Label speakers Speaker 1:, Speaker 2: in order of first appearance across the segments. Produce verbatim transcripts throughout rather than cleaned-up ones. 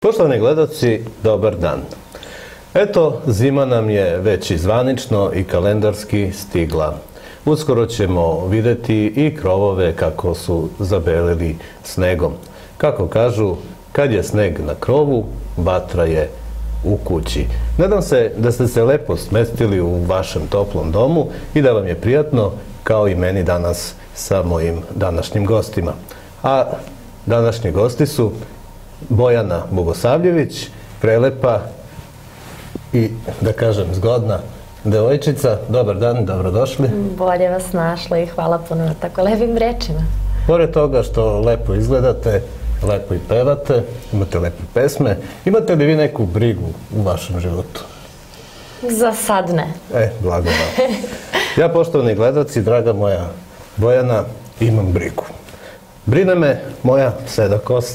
Speaker 1: Poštovani gledalci, dobar dan. Eto, zima nam je već i zvanično i kalendarski stigla. Uskoro ćemo videti i krovove kako su zabelili snegom. Kako kažu, kad je sneg na krovu, vatra je u kući. Nadam se da ste se lepo smestili u vašem toplom domu i da vam je prijatno, kao i meni danas sa mojim današnjim gostima. A današnji gosti su Bojana Bogosavljević, prelepa i, da kažem, zgodna devojčica. Dobar dan, dobrodošli.
Speaker 2: Bolje vas našla i hvala puno na tako lepim rečima.
Speaker 1: Pored toga što lepo izgledate, lepo i pevate, imate lepe pesme, imate li vi neku brigu u vašem životu?
Speaker 2: Za sad ne.
Speaker 1: E, blago vam. Ja, poštovani gledalci, draga moja Bojana, imam brigu. Brine me moja seda kosa.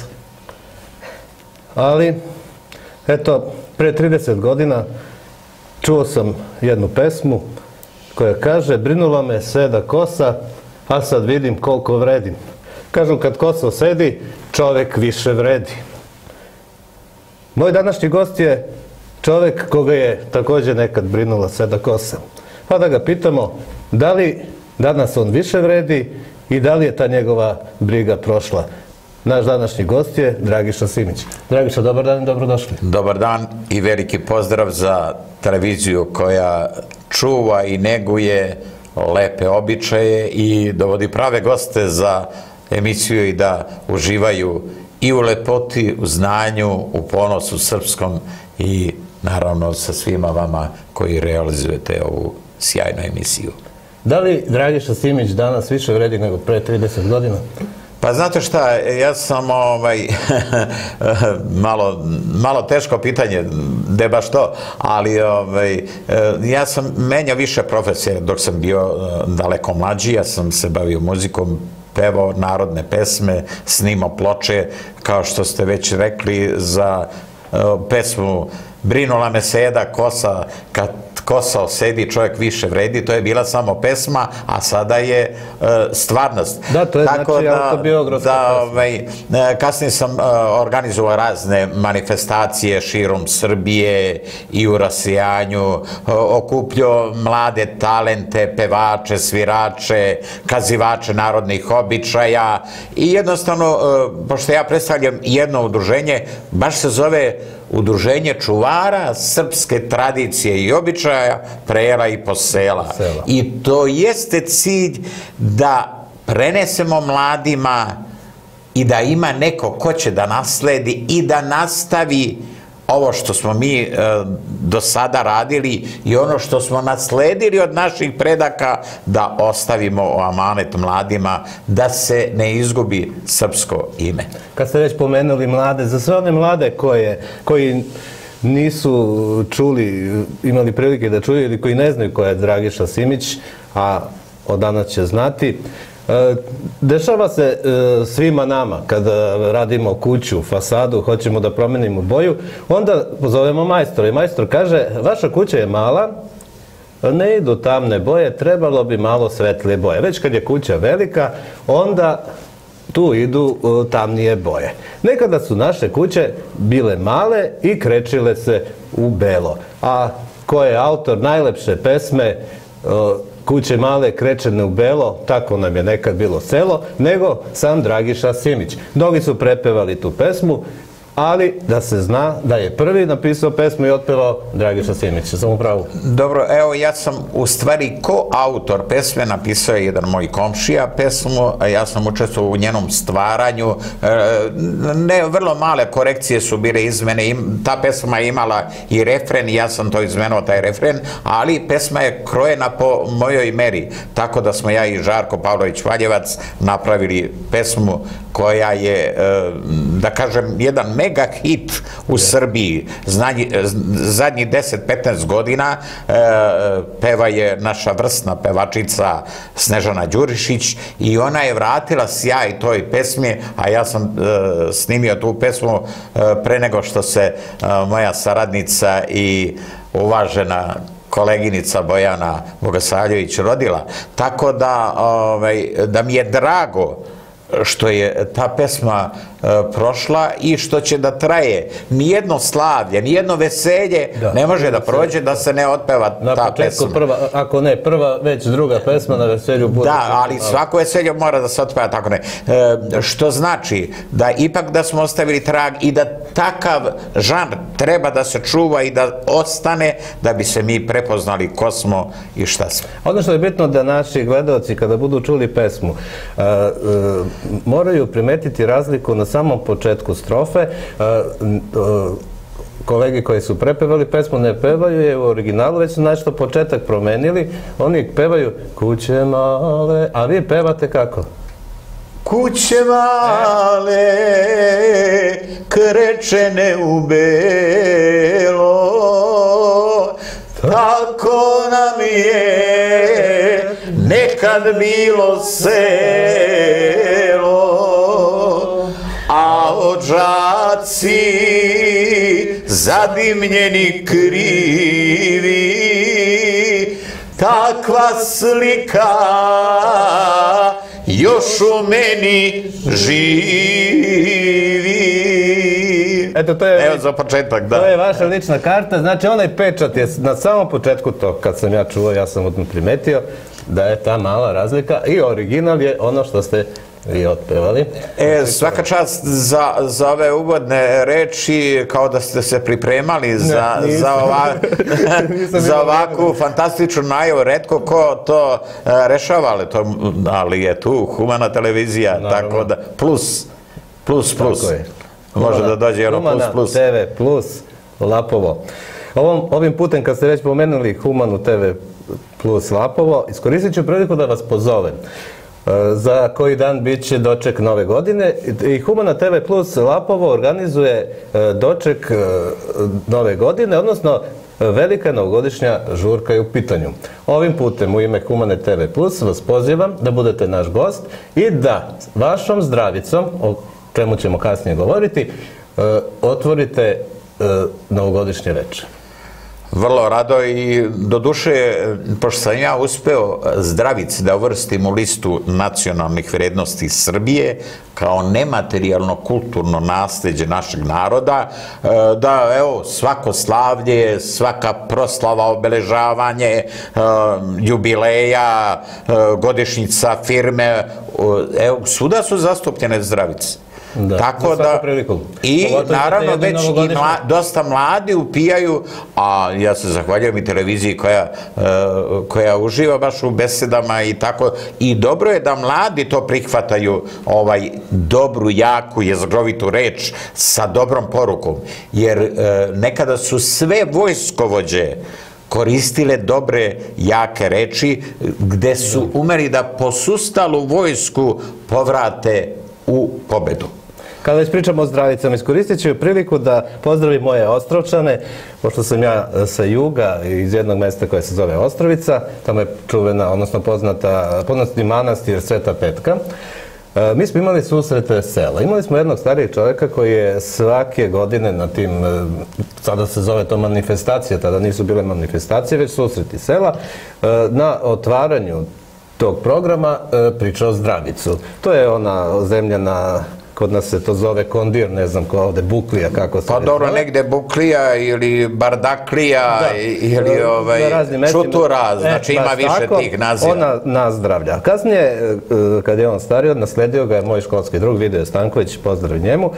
Speaker 1: Ali, eto, pre trideset godina čuo sam jednu pesmu koja kaže: brinula me seda kosa, a sad vidim koliko vredim. Kažu, kad kosa sedi, čovek više vredi. Moj današnji gost je čovek koga je također nekad brinula seda kosa. Pa da ga pitamo, da li danas on više vredi i da li je ta njegova briga prošla? Naš današnji gost je Dragiša Simić. Dragiša, dobar dan i dobrodošli.
Speaker 3: Dobar dan i veliki pozdrav za televiziju koja čuva i neguje lepe običaje i dovodi prave goste za emisiju i da uživaju i u lepoti, u znanju, u ponosu srpskom i naravno sa svima vama koji realizujete ovu sjajnu emisiju.
Speaker 1: Da li Dragiša Simić danas više vredi nego pre trideset godina?
Speaker 3: Pa znate šta, ja sam ovaj, malo, malo teško pitanje, de baš to, ali ovaj, ja sam menjao više profesije dok sam bio daleko mlađi, ja sam se bavio muzikom, pevao narodne pesme, snimao ploče, kao što ste već rekli za pesmu Brinula me seda kosa, kad kosa osedi, čovjek više vredi, to je bila samo pesma, a sada je uh, stvarnost.
Speaker 1: Da, to je
Speaker 3: Tako
Speaker 1: znači
Speaker 3: da,
Speaker 1: autobiografska
Speaker 3: da,
Speaker 1: pesma.
Speaker 3: ovaj, kasnije sam uh, organizovao razne manifestacije širom Srbije i u rasijanju, uh, okupljao mlade talente, pevače, svirače, kazivače narodnih običaja i jednostavno, uh, pošto ja predstavljam jedno udruženje, baš se zove Udruženje čuvara srpske tradicije i običaja prela i posela.
Speaker 1: Sela.
Speaker 3: I to jeste cilj da prenesemo mladima i da ima neko ko će da nasledi i da nastavi ovo što smo mi e, do sada radili i ono što smo nasledili od naših predaka da ostavimo o amanet mladima, da se ne izgubi srpsko ime.
Speaker 1: Kad ste već pomenuli mlade, za sve one mlade koje, koji nisu čuli, imali prilike da čuju ili koji ne znaju ko je Dragiša Simić, a od danas će znati, dešava se svima nama kada radimo kuću, fasadu, hoćemo da promenimo boju, onda pozovemo majstora i majstor kaže: vaša kuća je mala, ne idu tamne boje, trebalo bi malo svetlije boje. Već kad je kuća velika, onda tu idu tamnije boje. Nekada su naše kuće bile male i krečile se u belo. A ko je autor najlepše pesme Kuće male krečene u belo, tako nam je nekad bilo selo, nego sam Dragiša Simić. Mnogi su prepevali tu pesmu, ali da se zna da je prvi napisao pesmu i otpevao Dragiša Simić. Sam u pravu?
Speaker 3: Dobro, evo ja sam u stvari ko autor pesme, napisao je jedan moj komšija pesmu, a ja sam učestvovao u njenom stvaranju. Ne, vrlo male korekcije su bile izmene, ta pesma je imala i refren i ja sam to izmenuo, taj refren, ali pesma je krojena po mojoj meri, tako da smo ja i Žarko Pavlović Valjevac napravili pesmu koja je, da kažem, jedan mega hit u Srbiji. Zadnjih deset do petnaest godina peva je naša vrsna pevačica Snežana Đurišić i ona je vratila sjaj toj pesmi, a ja sam snimio tu pesmu pre nego što se moja saradnica i uvažena koleginica Bojana Bogosavljević rodila. Tako da, da mi je drago što je ta pesma prošla i što će da traje. Nijedno slavlje, nijedno veselje
Speaker 1: Da.
Speaker 3: ne može da prođe da se ne otpeva
Speaker 1: Na
Speaker 3: ta
Speaker 1: početku
Speaker 3: pesma.
Speaker 1: prva, ako ne prva, već druga pesma na veselju bude.
Speaker 3: Da, ali svako veselje mora da se otpeva, tako ne. E, što znači da ipak da smo ostavili trag i da takav žanr treba da se čuva i da ostane da bi se mi prepoznali ko smo i šta smo.
Speaker 1: Ono što je bitno da naši gledaoci kada budu čuli pesmu a, a, moraju primetiti razliku na samom početku strofe. A, a, kolegi koji su prepevali pesmu ne pevaju je u originalu, već su nešto početak promenili. Oni pevaju kuće male, a vi pevate kako?
Speaker 3: Kuće male, krečene u belo, tako nam je nekad bilo selo, a odžaci zadimljeni krivi, takva slika još u meni živi.
Speaker 1: Eto, to je,
Speaker 3: Evo za početak, da.
Speaker 1: to je vaša lična karta. Znači, onaj pečat je na samom početku to, kad sam ja čuo, ja sam odmah primetio da je ta mala razlika i original je ono što ste vi otpevali.
Speaker 3: E, svaka čast za, za ove uvodne reči, kao da ste se pripremali za,
Speaker 1: Ne,
Speaker 3: za, ova, za ovakvu fantastičnu najavu. Retko ko to e, rešava, ali, to, ali je tu Humana televizija,
Speaker 1: Naravno.
Speaker 3: tako da plus, plus, plus.
Speaker 1: Tako je.
Speaker 3: Može
Speaker 1: Humana-
Speaker 3: da dođe ono plus,
Speaker 1: Humana
Speaker 3: plus.
Speaker 1: te ve plus, Lapovo. Ovom, ovim putem kad ste već pomenuli Humanu te ve plus Lapovo, iskoristit ću priliku da vas pozovem. Za koji dan bit će doček nove godine i Humana te ve plus Lapovo organizuje doček nove godine, odnosno velika novogodišnja žurka je u pitanju. Ovim putem u ime Humane te ve plus vas pozivam da budete naš gost i da vašom zdravicom, o čemu ćemo kasnije govoriti, otvorite novogodišnje večer.
Speaker 3: Vrlo rado i do duše, pošto sam ja uspeo zdravici da uvrstim u listu nacionalnih vrednosti Srbije kao nematerijalno kulturno nasleđe našeg naroda, da evo svako slavlje, svaka proslava, obeležavanje, jubileja, godišnjica firme, evo svuda su zastupljene zdravice.
Speaker 1: Da,
Speaker 3: tako
Speaker 1: za svaku
Speaker 3: da
Speaker 1: priliku.
Speaker 3: i
Speaker 1: Pogotovo
Speaker 3: naravno
Speaker 1: kad je
Speaker 3: već i
Speaker 1: novogodišnje.
Speaker 3: mla, dosta mladi upijaju, a ja se zahvaljujem i televiziji koja, uh, koja uživa baš u besedama i tako, i dobro je da mladi to prihvataju, ovaj dobru, jaku, jezgrovitu reč sa dobrom porukom, jer uh, nekada su sve vojskovođe koristile dobre, jake reči, gde su umeli da posustalu vojsku povrate u pobedu.
Speaker 1: Kada već pričamo o zdravicama, iskoristit ću priliku da pozdravim moje Ostrovčane, pošto sam ja sa juga iz jednog mesta koje se zove Ostrovica, tamo je čuvena, odnosno poznata, poznati manastir Sveta Petka. E, mi smo imali susrete sela. Imali smo jednog starijeg čovjeka koji je svake godine na tim, sada se zove to manifestacije, tada nisu bile manifestacije, već susreti sela, e, na otvaranju tog programa e, pričao zdravicu. To je ona zemljana, kod nas se to zove kondir, ne znam ko ovde, buklija, kako se
Speaker 3: Pa dobro,
Speaker 1: zove.
Speaker 3: negde buklija ili bardaklija
Speaker 1: Da.
Speaker 3: ili ovaj,
Speaker 1: Na raznim mestima.
Speaker 3: čutura,
Speaker 1: E,
Speaker 3: znači ima
Speaker 1: baš
Speaker 3: više
Speaker 1: tako,
Speaker 3: tih naziva.
Speaker 1: Ona nazdravlja. Kasnije, e, kad je on stario, nasledio ga je moj školski drug Video Stanković, pozdrav njemu,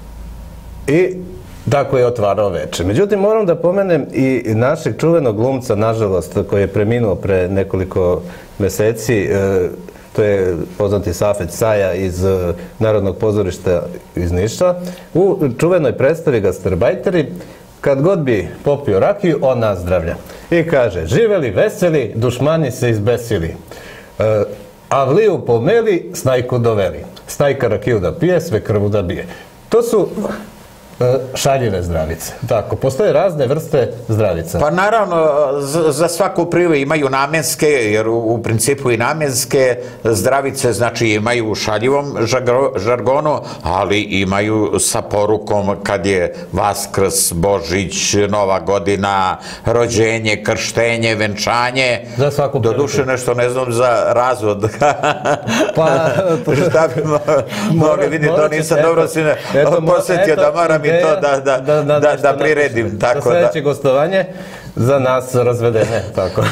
Speaker 1: i tako je otvarao večer. Međutim, moram da pomenem i našeg čuvenog glumca, nažalost, koji je preminuo pre nekoliko meseci, e, to je poznati Safet Saja iz e, Narodnog pozorišta iz Niša, u čuvenoj predstavi Gastarbajteri, kad god bi popio rakiju, on nazdravlja. I kaže, živeli veseli, dušmani se izbesili. E, Avliju pomeli, snajku doveli. Snajka rakiju da pije, sve krvu da bije. To su šaljive zdravice. Tako, postoje razne vrste zdravica.
Speaker 3: Pa naravno, za svaku privu imaju namenske, jer u principu i namenske zdravice, znači imaju u šaljivom žargonu, ali imaju sa porukom kad je Vaskrs, Božić, Nova godina, rođenje, krštenje, venčanje.
Speaker 1: Za svaku privu.
Speaker 3: Doduše nešto ne znam za razvod.
Speaker 1: Pa,
Speaker 3: šta bi mogli vidjeti, to nisam dobro si posjetio da moram i to da priredim.
Speaker 1: Za sljedeće gostovanje za nas razvedene, tako.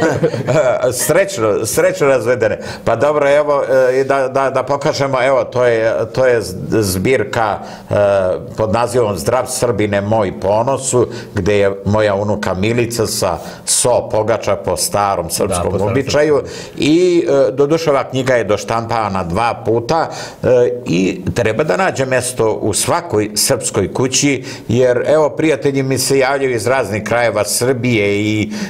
Speaker 3: Srećno, srećno razvedene. Pa dobro, evo, da pokažemo, evo, to je zbirka pod nazivom Zdrav Srbine, moj ponosu, gde je moja unuka Milica sa so pogača po starom srpskom običaju i doduše ova knjiga je doštampana dva puta i treba da nađe mesto u svakoj srpskoj kući, jer evo, prijatelji mi se javljaju iz raznih krajeva Srbije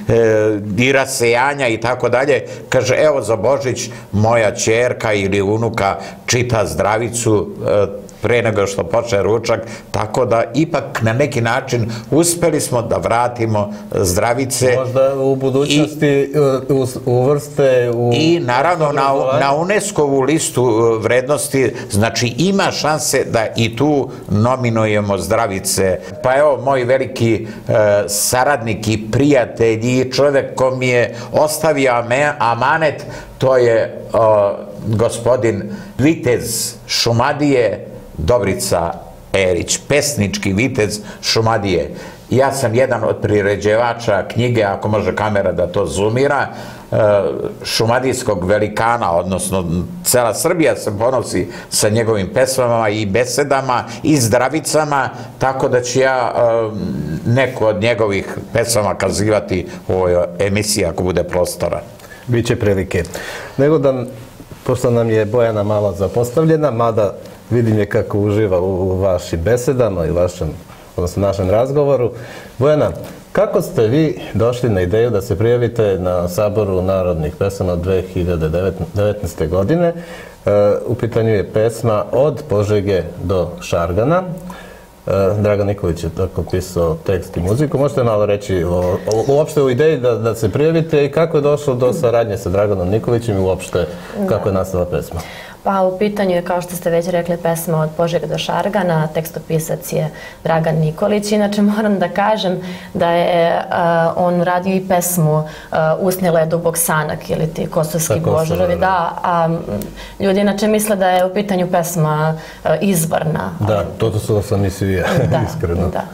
Speaker 3: i rasejanja i tako dalje, kaže, evo za Božić moja ćerka ili unuka čita zdravicu pre nego što počne ručak, tako da ipak na neki način uspeli smo da vratimo zdravice.
Speaker 1: Možda u budućnosti uvrste u...
Speaker 3: I naravno na UNESCO-vu listu vrednosti, znači ima šanse da i tu nominujemo zdravice. Pa evo, moj veliki saradnik i prijatelj i čovjek ko mi je ostavio amanet, to je gospodin vitez Šumadije, Dobrica Erić, pesnički vitez Šumadije. Ja sam jedan od priređevača knjige, ako može kamera da to zoomira, šumadijskog velikana, odnosno cela Srbija se ponosi sa njegovim pesmama i besedama i zdravicama, tako da ću ja neku od njegovih pesama kazivati u ovoj emisiji ako bude prostora.
Speaker 1: Biće prilike. Nego da, pošto nam je Bojana malo zapostavljena, mada vidim je kako uživa u vašim besedama i vašem, odnosno našem razgovoru. Bojana, kako ste vi došli na ideju da se prijavite na Saboru narodnih pesama dve hiljade devetnaeste. godine? U pitanju je pesma Od Požege do Šargana. Dragan Nikolić je tako pisao tekst i muziku. Možete malo reći uopšte u ideji da se prijavite i kako je došlo do saradnje sa Draganom Nikolićem i uopšte kako je nastala pesma?
Speaker 2: Pa u pitanju je, kao što ste već rekli, pesma Od Požege do Šargana, tekstopisac je Dragan Nikolić. Inače moram da kažem da je on radio i pesmu Usni ledu Boksanak ili ti Kosovski Božarovi. Da, a ljudi inače misle da je u pitanju pesma izvorna.
Speaker 1: Da, to su sam mislio ja, iskreno.
Speaker 2: Da,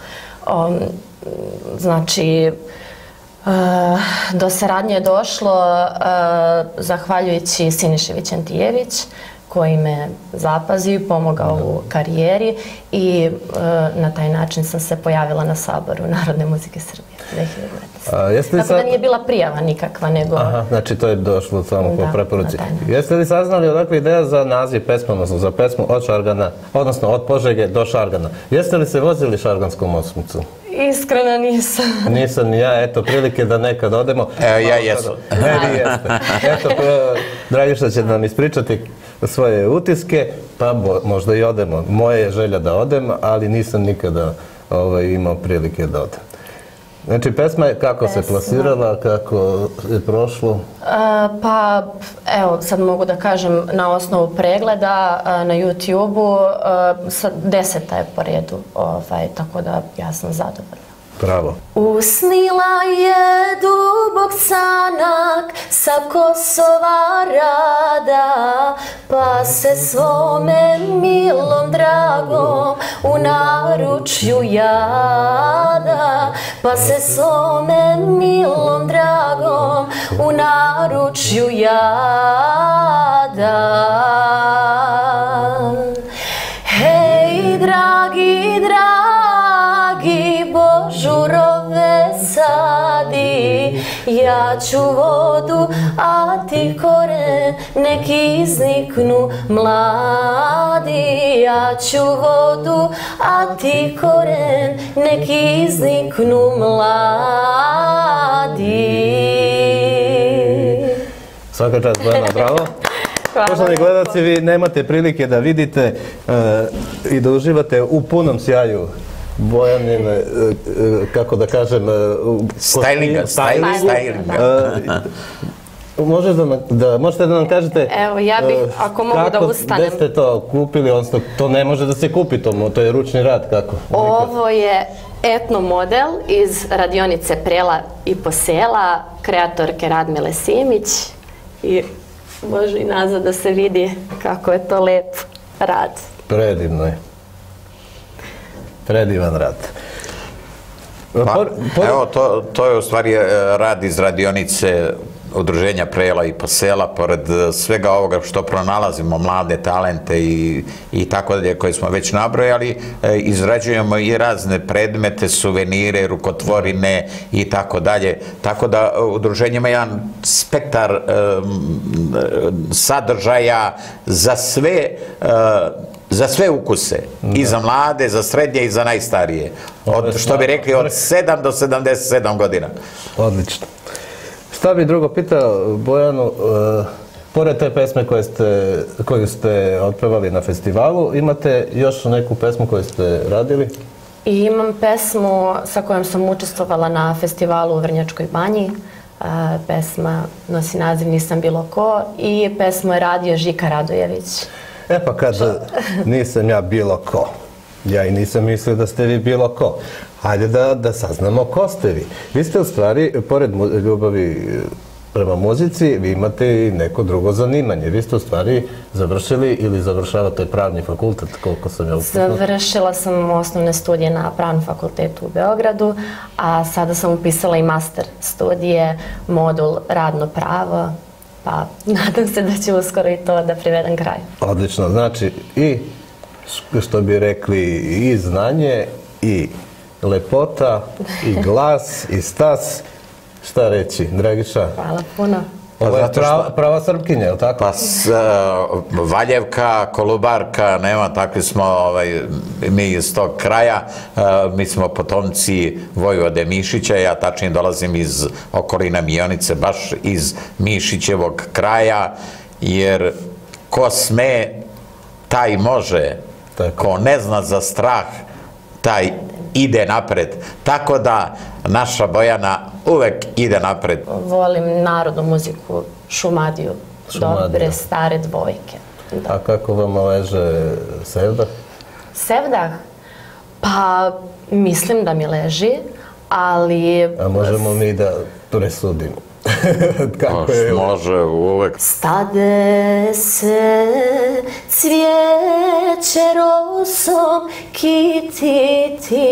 Speaker 2: znači... Do saradnje je došlo zahvaljujući Siniši Vićentijević, koji me zapazio i pomogao u karijeri i na taj način sam se pojavila na Saboru Narodne muzike Srbije dve hiljade devetnaeste. Tako da nije bila prijava nikakva, nego...
Speaker 1: Aha, znači to je došlo samo po preporuci. Jeste li saznali odakle ideja za naziv pesma, odnosno za pesmu Od Šargana, odnosno Od Požege do Šargana? Jeste li se vozili šarganskom osmicu?
Speaker 2: Iskreno nisam.
Speaker 1: Nisam ni ja, eto, prilike da nekad odemo.
Speaker 3: Evo, ja jesam.
Speaker 1: Ne, vi jeste. Eto, Dragiša će nam ispričati svoje utiske, pa možda i odemo. Moje je želja da odem, ali nisam nikada imao prilike da odem. Znači, pesma je kako se plasirala, kako je prošlo?
Speaker 2: Pa, evo, sad mogu da kažem, na osnovu pregleda na YouTube-u, deseta je po redu, tako da ja sam zadovoljna.
Speaker 1: Bravo.
Speaker 2: Usnila je dubok sanak sa Kosova rada, pa se svome milom dragom u naručju jada, pa se svome milom dragom u naručju jada. Hej, dragi, dragi, božurove sadi, ja ću vodu, a ti koren, nek izniknu mladi. Ja ću vodu, a ti koren, nek izniknu mladi.
Speaker 1: Svaka čast, Bojana, bravo. Poštovani gledalci, vi nemate prilike da vidite i da uživate u punom sjaju Bojanine, kako da kažem,
Speaker 3: Stylinga, stylinga.
Speaker 1: Možeš da, da, možete da nam kažete
Speaker 2: Evo, ja bih, ako mogu da ustanem.
Speaker 1: Gde ste to kupili, odnosno to ne može da se kupi, to, to je ručni rad, kako?
Speaker 2: Ovo je etno model iz radionice Prela i Posela, kreatorke Radmile Simić i može i nazad da se vidi kako je to lep rad.
Speaker 1: Predivno je. Predivan rad.
Speaker 3: Pa, evo, to, to je u stvari rad iz radionice Udruženja Prela i Posela, pored svega ovoga što pronalazimo, mlade talente i, i tako dalje koje smo već nabrojali, izrađujemo i razne predmete, suvenire, rukotvorine i tako dalje. Tako da udruženje ima jedan spektar sadržaja za sve za sve ukuse, i za mlade, za srednje i za najstarije. Od, što bi rekli, od sedam do sedamdeset sedam godina.
Speaker 1: Odlično. Šta bi drugo pitao Bojanu, pored te pesme koje ste, koju ste otpevali na festivalu, imate još neku pesmu koju ste radili?
Speaker 2: I imam pesmu sa kojom sam učestvovala na festivalu u Vrnjačkoj banji. Pesma nosi naziv Nisam bilo ko i pesmu je radio Žika Radojević.
Speaker 1: E pa kad nisam ja bilo ko, ja i nisam mislio da ste vi bilo ko. Hajde da, da saznamo ko ste vi. Vi ste u stvari, pored ljubavi prema muzici, vi imate i neko drugo zanimanje. Vi ste u stvari završili ili završavate pravni fakultet, koliko sam ja upisala?
Speaker 2: Završila sam osnovne studije na Pravnom fakultetu u Beogradu, a sada sam upisala i master studije, modul radno pravo, pa nadam se da ću uskoro i to da privedem kraju.
Speaker 1: Odlično, znači i, što bi rekli, i znanje, i lepota, i glas, i stas. Šta reći, Dragiša?
Speaker 2: Hvala puno.
Speaker 1: Ovo je prava, prava Srpkinja, je li tako?
Speaker 3: Pa s, uh, Valjevka, Kolubarka, nema, takvi smo ovaj, mi iz tog kraja. Uh, mi smo potomci Vojvode Mišića, ja tačnije dolazim iz okolina Mionice, baš iz Mišićevog kraja, jer ko sme, taj može. Tako. Ko ne zna za strah, taj ide napred. Tako da naša Bojana uvek ide napred.
Speaker 2: Volim narodnu muziku, Šumadiju, dobre stare dvojke.
Speaker 1: Da. A kako vam leže Sevdah?
Speaker 2: Sevdah? Pa mislim da mi leži, ali...
Speaker 1: A možemo mi da presudimo? Kako je?
Speaker 3: Može, uvek.
Speaker 2: Stade se cvijeće rosom kititi,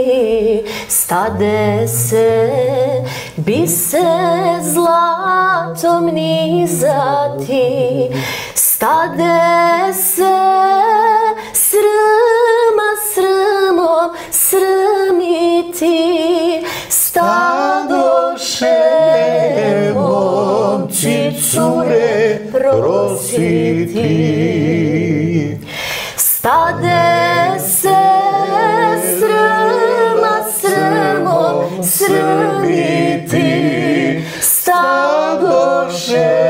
Speaker 2: stade se bise zlatom nizati, stade se srma srmom srmiti, stadoše momci cure prositi. Stade se srma srmom srmiti, stadoše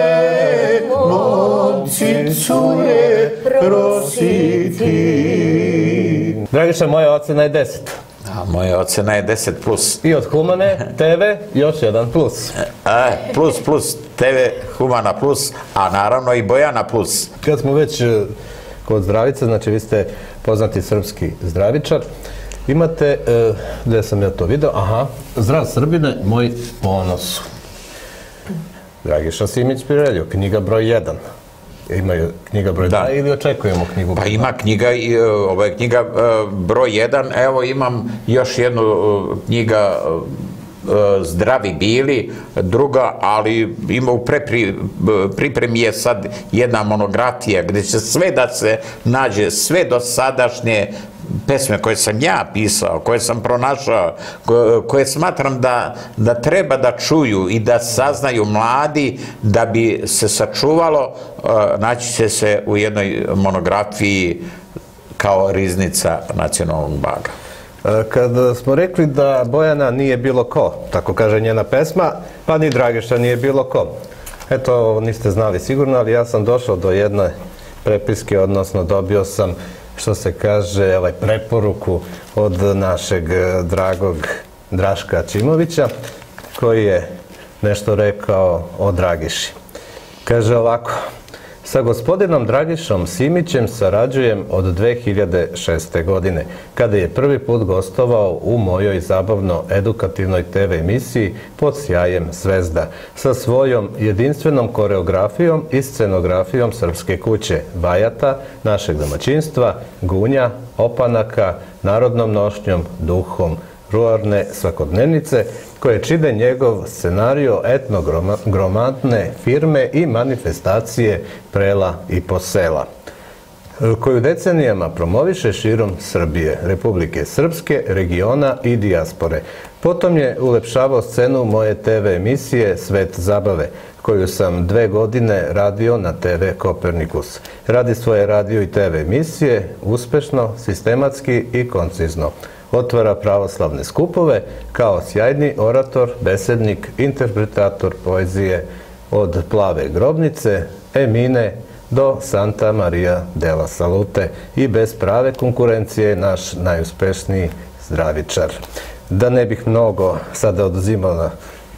Speaker 2: momci cure prositi.
Speaker 1: Dragiša, moja ocena je deset.
Speaker 3: A moja ocena je deset plus.
Speaker 1: I od Humane te ve još jedan plus.
Speaker 3: E, plus, plus, te ve, Humana plus, a naravno i Bojana plus.
Speaker 1: Kad smo već kod zdravice, znači vi ste poznati srpski zdravičar, imate, e, gdje sam ja to video, aha, Zdrav Srbine, moj ponos. Dragiša Simić Pireljo, knjiga broj jedan. Imaju knjiga broj dva ili očekujemo knjigu broj
Speaker 3: Pa ima knjiga, ovo je knjiga broj jedan, evo imam još jednu knjiga Zdravi bili, druga, ali ima u pripremi je sad jedna monografija gdje će sve da se nađe, sve dosadašnje pesme koje sam ja pisao, koje sam pronašao, koje smatram da, da treba da čuju i da saznaju mladi da bi se sačuvalo, naći će se u jednoj monografiji kao riznica nacionalnog blaga.
Speaker 1: Kad smo rekli da Bojana nije bilo ko, tako kaže njena pesma, pa ni Dragiša nije bilo ko. Eto, ovo niste znali sigurno, ali ja sam došao do jedne prepiske, odnosno dobio sam što se kaže, ovaj, preporuku od našeg dragog Draška Ćimovića, koji je nešto rekao o Dragiši. Kaže ovako: sa gospodinom Dragišom Simićem sarađujem od dve hiljade šeste. godine, kada je prvi put gostovao u mojoj zabavno-edukativnoj te ve emisiji Pod sjajem zvezda, sa svojom jedinstvenom koreografijom i scenografijom Srpske kuće, vajata, našeg domaćinstva, gunja, opanaka, narodnom nošnjom, duhom, ruarne svakodnevnice, koje čine njegov scenario etnogromantne firme i manifestacije prela i posela, koju decenijama promoviše širom Srbije, Republike Srpske, regiona i dijaspore. Potom je ulepšavao scenu moje te ve emisije Svet zabave, koju sam dve godine radio na te ve Kopernikus. Radi svoje radio i te ve emisije uspešno, sistematski i koncizno. Otvara pravoslavne skupove kao sjajni orator, besednik, interpretator poezije od Plave grobnice, Emine do Santa Maria della Salute i bez prave konkurencije naš najuspešniji zdravičar. Da ne bih mnogo sada oduzimao na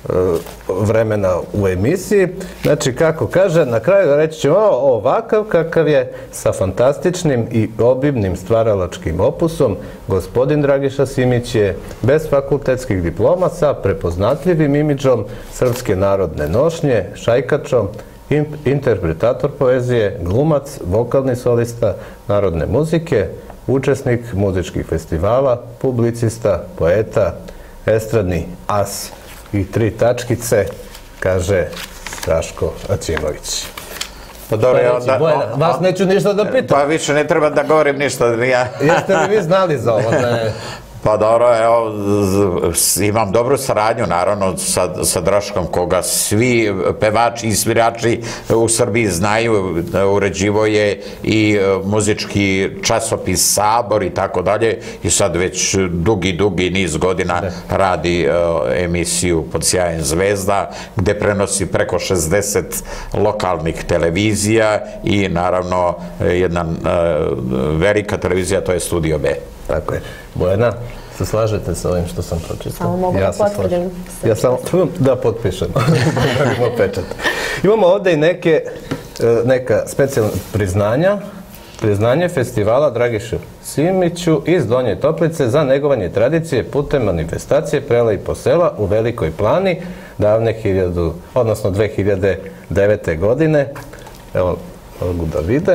Speaker 1: vremena u emisiji. Znači, kako kaže, na kraju reći ćemo ovakav kakav je, sa fantastičnim i obimnim stvaralačkim opusom, gospodin Dragiša Simić je bez fakultetskih diploma, sa prepoznatljivim imidžom srpske narodne nošnje, šajkačom, interpretator poezije, glumac, vokalni solista narodne muzike, učesnik muzičkih festivala, publicista, poeta, estradni as. I tri tačkice, kaže Draško Ćimović.
Speaker 3: Pa dobro, ja onda...
Speaker 1: Vas neću ništa da pitam.
Speaker 3: Pa više ne treba da govorim ništa.
Speaker 1: Jeste li vi znali za ovo?
Speaker 3: Pa dobro, evo, imam dobru saradnju, naravno, sa Draškom, koga svi pevači i svirači u Srbiji znaju. Uređivo je i muzički časopis Sabor i tako dalje, i sad već dugi, dugi niz godina radi emisiju Pod sjajem zvezda, gde prenosi preko šezdeset lokalnih televizija i naravno jedna velika televizija, to je Studio B.
Speaker 1: Tako je. Bojana, se slažete sa ovim što sam pročitao?
Speaker 2: Samo mogu da potvrdim.
Speaker 1: Ja samo da potpišem. Imamo ovde i neke, neka specijalna priznanja. Priznanje festivala Dragišu Simiću iz Donje Toplice za negovanje tradicije putem manifestacije prela i posela u Velikoj Plani davne hiljadu, odnosno dve hiljade devete. godine. Evo, mogu da vide.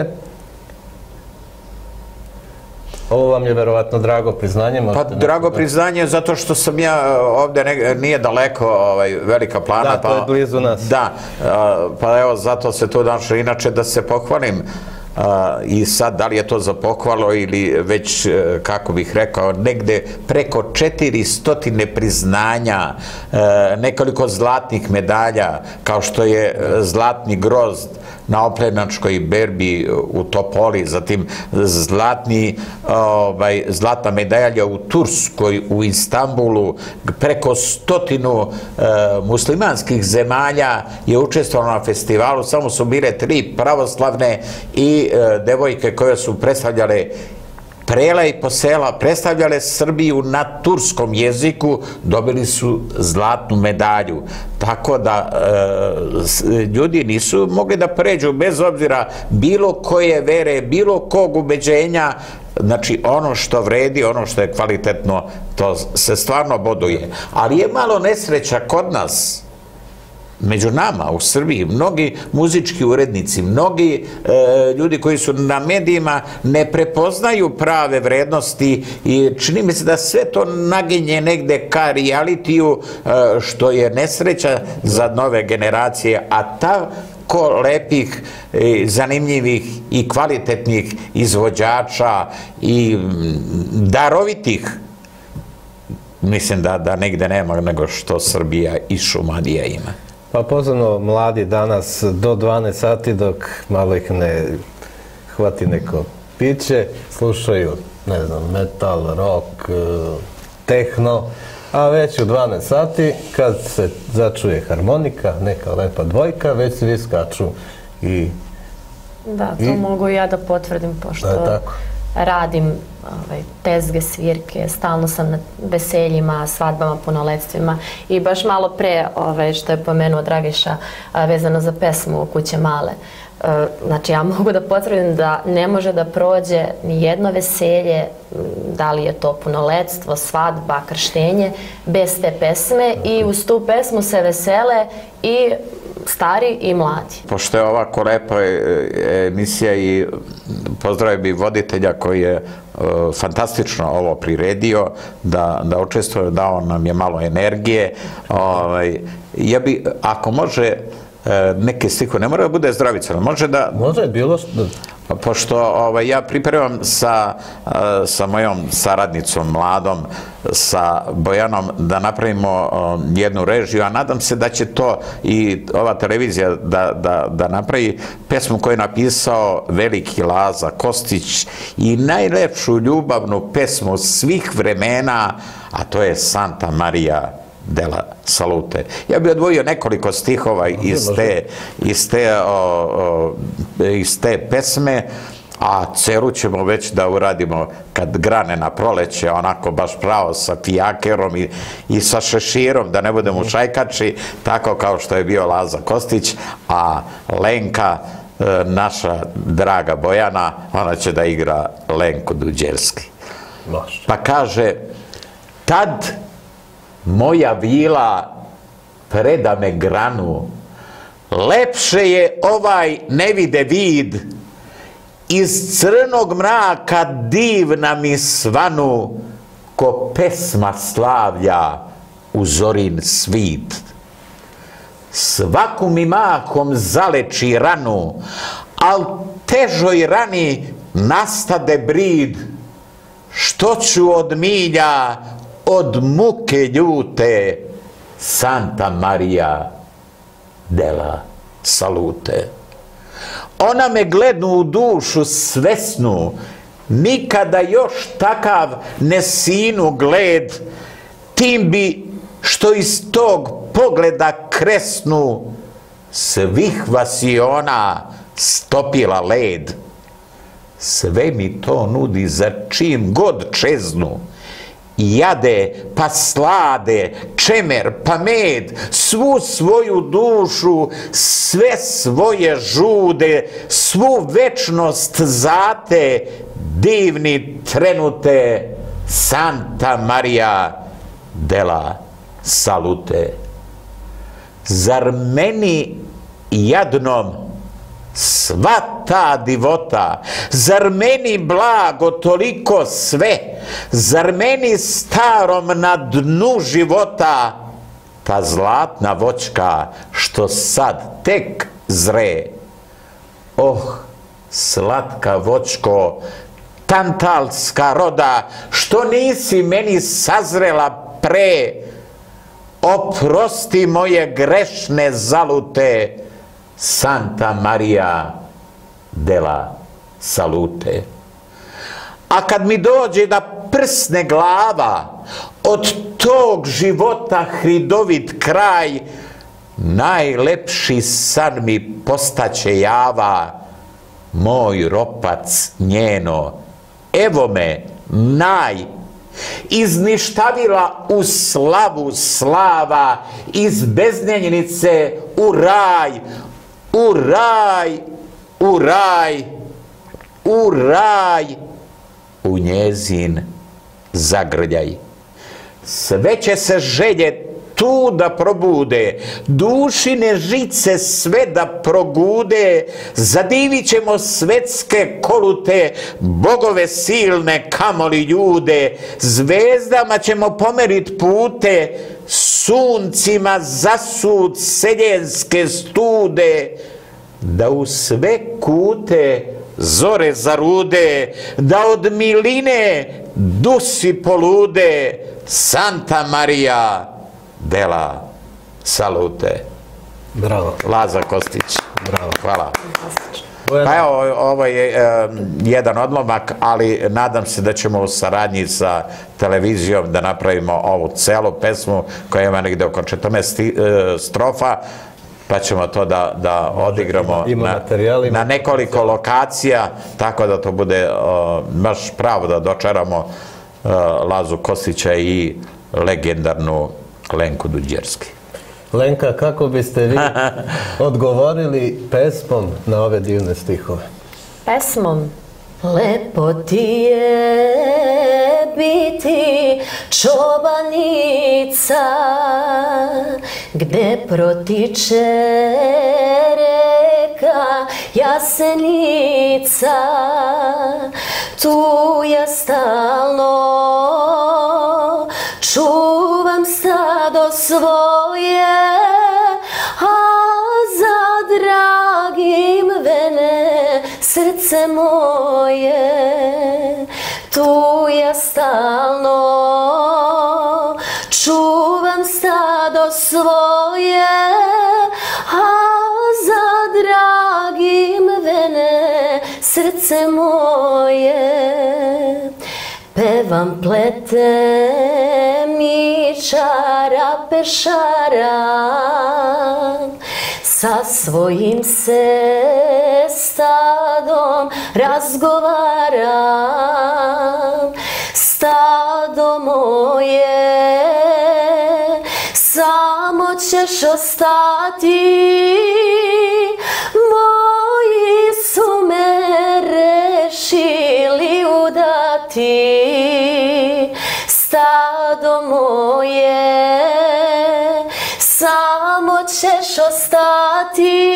Speaker 1: Ovo vam je verovatno drago priznanje?
Speaker 3: Pa drago priznanje zato što sam ja ovde, nije daleko Velika Plana.
Speaker 1: Da, to je blizu nas.
Speaker 3: Da, pa evo zato se to našlo. Inače da se pohvalim i sad da li je to za pohvalo ili već, kako bih rekao, negde preko četiristo priznanja, nekoliko zlatnih medalja, kao što je zlatni grozd na Oplenačkoj berbi u Topoli, zatim zlatna medalja u Turskoj, u Istanbulu, preko stotinu muslimanskih zemalja je učestvovalo na festivalu, samo su bile tri pravoslavne i devojke koje su predstavljale prela i posela, predstavljale Srbiju na turskom jeziku, dobili su zlatnu medalju. Tako da ljudi nisu mogli da pređu bez obzira bilo koje vere, bilo kog ubeđenja. Znači, ono što vredi, ono što je kvalitetno, to se stvarno boduje. Ali je malo nesreća kod nas, među nama u Srbiji, mnogi muzički urednici, mnogi ljudi koji su na medijima ne prepoznaju prave vrednosti i čini mi se da sve to naginje negde ka realitiju, što je nesreća za nove generacije, a tako lepih, zanimljivih i kvalitetnih izvođača i darovitih, mislim da negde nema nego što Srbija i Šumadija ima.
Speaker 1: Pa pozorno mladi danas do dvanaest sati, dok malo ih ne hvati neko piće, slušaju, ne znam, metal, rock, tehno, a već u dvanaest sati, kad se začuje harmonika, neka lepa dvojka, već svi skaču i...
Speaker 2: Da, to mogu ja da potvrdim, pošto radim ovaj, tezge, svirke, stalno sam na veseljima, svadbama, punoletstvima i baš malo pre, ovaj, što je pomenuo Dragiša, vezano za pesmu Kuće male. Znači, ja mogu da potvrdim da ne može da prođe ni jedno veselje, da li je to punoletstvo, svadba, krštenje, bez te pesme i uz tu pesmu se vesele i stari i mladi.
Speaker 3: Pošto je ovako lepa emisija i pozdravio bi voditelja koji je fantastično ovo priredio, da, da učestvuje, dao nam je malo energije. Ovaj, ja bi, ako može, neke stihove, ne mora da bude Zdravica, može da...
Speaker 1: Može, bilo što...
Speaker 3: Pošto ovaj, ja pripremam sa, sa mojom saradnicom mladom, sa Bojanom, da napravimo jednu režiju, a nadam se da će to i ova televizija da, da, da napravi pesmu koju je napisao veliki Laza Kostić i najlepšu ljubavnu pesmu svih vremena, a to je Santa Maria della Salute. Ja bih odvojio nekoliko stihova iz te, iz te, o, o, iz te pesme, a celu ćemo već da uradimo kad grane na proleće, onako baš pravo sa fijakerom i, i sa šeširom, da ne budemo šajkači, tako kao što je bio Laza Kostić, a Lenka, naša draga Bojana, ona će da igra Lenku Duđerski. Pa kaže, tad moja vila preda me granu, lepše je ovaj ne vide vid, iz crnog mraka divna mi svanu, ko pesma slavlja u zorin svit. Svaku mi mahom zaleči ranu, al težoj rani nastade brid, što ću od milja, od muke ljute, Santa Maria della Salute. Ona me glednu u dušu svesnu, nikada još takav ne sinu gled, tim bi što iz tog pogleda kresnu, svih vas je ona stopila led. Sve mi to nudi za čim god čeznu, jade pa slade, čemer pa med, svu svoju dušu, sve svoje žude, svu večnost zate, divni trenute, Santa Maria della Salute. Zar meni jadnom sva ta divota, zar meni blago toliko sve, zar meni starom na dnu života ta zlatna voćka što sad tek zre? Oh, slatka voćko, tantalska roda, što nisi meni sazrela pre, oprosti moje grešne zalute, Santa Maria della Salute. A kad mi dođe da prsne glava, od tog života hridovit kraj, najlepši san mi postaće java, moj ropac njeno, evo me, naj, izništavila u slavu slava, iz beznjenjenice u raj, u raj, u raj, u raj, u njezin zagrljaj. Sve će se želje tu da probude, dušine žice sve da progude, zadivit ćemo svetske kolute, bogove silne, kamoli ljude, zvezdama ćemo pomerit pute, suncima zasud seljenske stude, da u sve kute zore zarude, da od miline dusi polude, Santa Maria della Salute.
Speaker 1: Bravo.
Speaker 3: Laza Kostić.
Speaker 1: Bravo.
Speaker 3: Hvala. Pa evo, ovo je e, jedan odlomak, ali nadam se da ćemo u saradnji sa televizijom da napravimo ovu celu pesmu koja ima negde oko četrnaest e, strofa pa ćemo to da, da odigramo na, na nekoliko lokacija, tako da to bude uh, baš pravo da dočaramo uh, Lazu Kostića i legendarnu Lenku Duđerski.
Speaker 1: Lenka, kako biste vi odgovorili pesmom na ove divne stihove?
Speaker 2: Pesmom? Lepo ti je biti čobanica, gde protiče reka Jasenica, tu ja stalno čuvam stado svoje, a za dragim vene srce moje, tu ja stalno čuvam stado svoje, a za dragim vene srce moje. Pevam, pletem i čarape šaram, sa svojim se stadom razgovaram. Stado moje, samo ćeš ostati, moji su me rešili udati. Stado moje, samo ćeš ostati,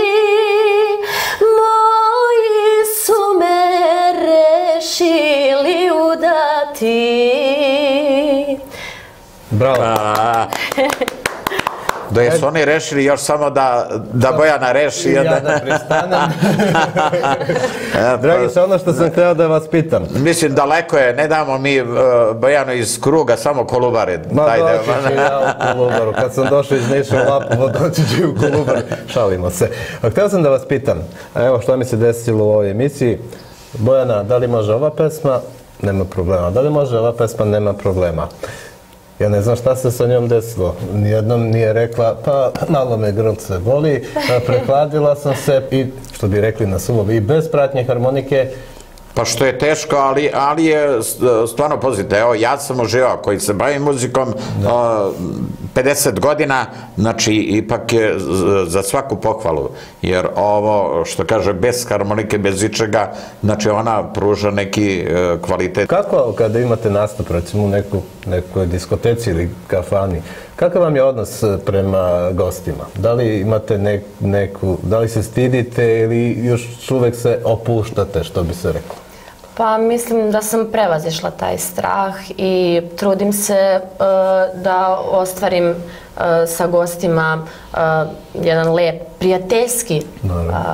Speaker 2: moji su me rešili udati.
Speaker 1: Bravo.
Speaker 3: Da je su oni rešili još samo da, da Bojana reši.
Speaker 1: I ja da pristanem. Dragi se, ono što sam htio da vas pitam.
Speaker 3: Mislim, daleko je, ne damo mi uh, Bojanu iz kruga, samo Kolubare.
Speaker 1: Ma doći ću ja u Kolubaru. Kad sam došao iz Niša u Lapovo, doći ću u Kolubaru. Šalimo se. A htio sam da vas pitam, evo što mi se desilo u ovoj emisiji. Bojana, da li može ova pesma? Nema problema. Da li može ova pesma? Nema problema. Ja ne znam šta se sa njom desilo. Nijednom nije rekla, pa malo me grlce boli, prehladila sam se i, što bi rekli na sumovi, i bez pratnje harmonike.
Speaker 3: Pa što je teško, ali, ali je stvarno pozitivno. Evo, ja sam uživao koji se bavim muzikom o, pedeset godina, znači ipak je za svaku pohvalu, jer ovo što kaže bez harmonike, bez ičega, znači ona pruža neki e, kvalitet.
Speaker 1: Kako kada imate nastup, recimo u neku, nekoj diskoteci ili kafani, kakav vam je odnos prema gostima? Da li imate ne, neku, da li se stidite ili još uvek se opuštate, što bi se reklo?
Speaker 2: Pa mislim da sam prevazišla taj strah i trudim se uh, da ostvarim uh, sa gostima uh, jedan lep, prijateljski uh,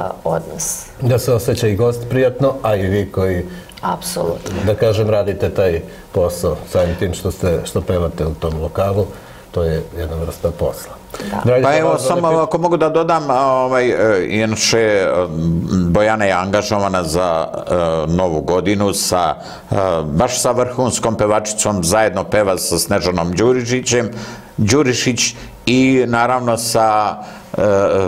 Speaker 2: odnos.
Speaker 1: Da se osjeća i gost prijatno, a i vi koji,
Speaker 2: apsolutno,
Speaker 1: da kažem, radite taj posao samim tim što, ste, što pevate u tom lokalu, to je jedna vrsta posla.
Speaker 2: Da.
Speaker 3: Pa evo, samo ako mogu da dodam, ovaj, inače Bojana je angažovana za uh, Novu godinu sa, uh, baš sa vrhunskom pevačicom, zajedno peva sa Snežanom Đurišićem, Đurišić i naravno sa uh,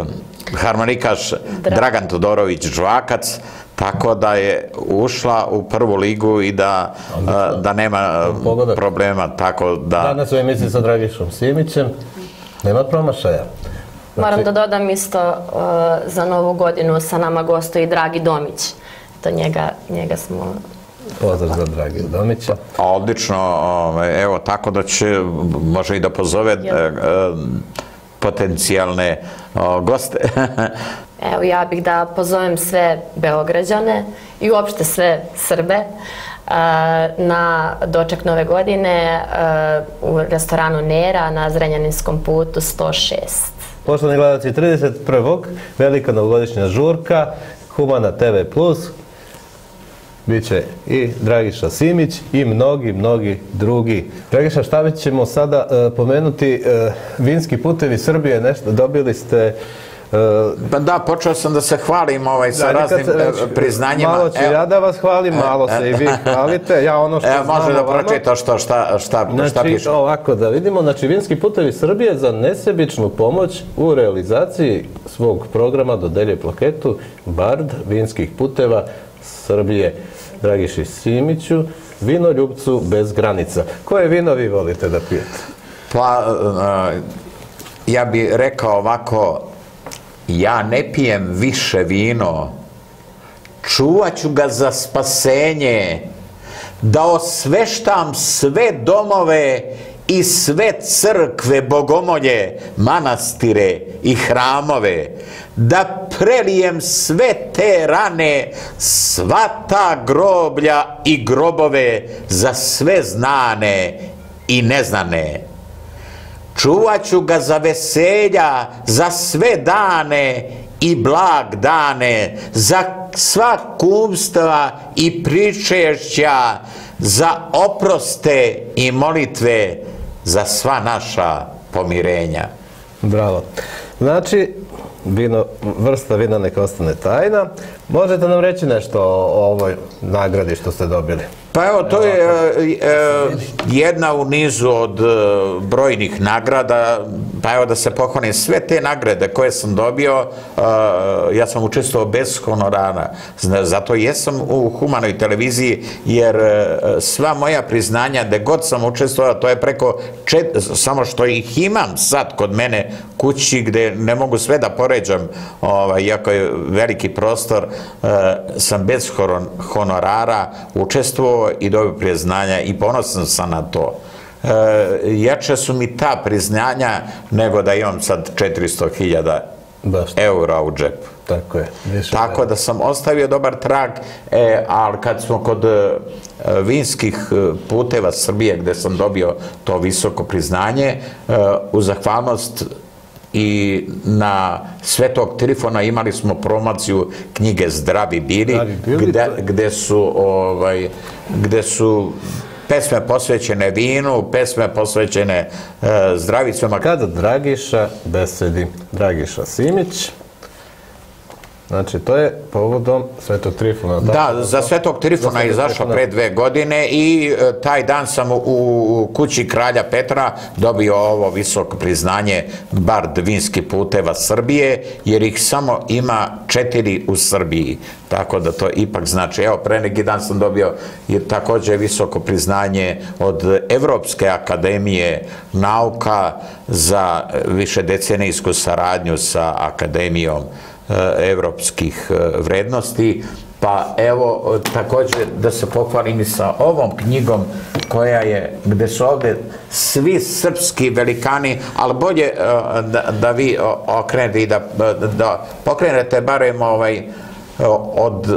Speaker 3: harmonikaš Dra Dragan Todorović Žvakac, tako da je ušla u prvu ligu i da, uh, da nema uh, problema. Tako da...
Speaker 1: Danas u emisiji sa Dragišom Simićem. Nema promašaja. Znači...
Speaker 2: Moram da dodam isto uh, za Novu godinu sa nama gostuje i Dragi Domić. To njega, njega smo...
Speaker 1: Pozdrav za Dragi Domića.
Speaker 3: Odlično, evo, tako da će, može i da pozove e, potencijalne o, goste.
Speaker 2: Evo, ja bih da pozovem sve Beograđane i uopšte sve Srbe na doček Nove godine u restoranu Nera na Zrenjaninskom putu sto šest.
Speaker 1: Poštovani gledalci, trideset prvog velika novogodišnja žurka, Humana te ve plus, biće i Dragiša Simić i mnogi, mnogi drugi. Dragiša, šta ćemo sada uh, pomenuti? Uh, vinski putevi Srbije, nešto, dobili ste uh,
Speaker 3: Da, počeo sam da se hvalim sa raznim priznanjima.
Speaker 1: Malo ću ja da vas hvalim, malo se i vi hvalite. Ja ono što znam o vama...
Speaker 3: Može da pročitaš šta piše.
Speaker 1: Znači, ovako da vidimo, znači Vinski putevi Srbije za nesebičnu pomoć u realizaciji svog programa dodeljuje plaketu Bard Vinskih puteva Srbije Dragiši Simiću, vinoljubcu bez granica. Koje vino vi volite da pijete?
Speaker 3: Pa, ja bih rekao ovako, ja ne pijem više vino, čuvat ću ga za spasenje, da osveštam sve domove i sve crkve, bogomolje, manastire i hramove, da prelijem sve te rane, sva ta groblja i grobove za sve znane i neznane. Čuvat ću ga za veselja, za sve dane i blag dane, za sva kumstva i pričešća, za oproste i molitve, za sva naša pomirenja.
Speaker 1: Bravo. Znači, vino, vrsta vina neka ostane tajna. Možete nam reći nešto o ovoj nagradi što ste dobili?
Speaker 3: Pa evo, to je jedna u nizu od brojnih nagrada. Pa evo da se pohvalim, sve te nagrade koje sam dobio, ja sam učestvovao bez honorara. Zato jesam u Humanoj televiziji, jer sva moja priznanja, gde god sam učestvovao, to je preko, samo što ih imam sad kod mene kući, gde ne mogu sve da poređam, iako je veliki prostor, sam bez honorara učestvovao i dobio priznanja i ponosan sam na to. Jače su mi ta priznanja nego da imam sad četiristo hiljada eura u džepu.
Speaker 1: Tako je.
Speaker 3: Tako da sam ostavio dobar trag, ali kad smo kod Vinskih puteva Srbije, gde sam dobio to visoko priznanje, u zahvalnost i na Svetog Trifona imali smo promociju knjige Zdravi bili, gde su pesme posvećene vinu, pesme posvećene zdravicama.
Speaker 1: Kada Dragiša besedi, Dragiša Simić, znači to je povodom Svetog Trifona.
Speaker 3: Da, za Svetog Trifona je izašao pre dve godine i taj dan sam u kući kralja Petra dobio ovo visoko priznanje Bard Vinskih puteva Srbije, jer ih samo ima četiri u Srbiji. Tako da to ipak znači. Evo, pre neki dan sam dobio također visoko priznanje od Evropske akademije nauka za višedecenijsku saradnju sa Akademijom evropskih vrednosti. Pa evo, također da se pohvalim i sa ovom knjigom koja je, gde su ovde svi srpski velikani, ali bolje da vi okrenete i da pokrenete barem od,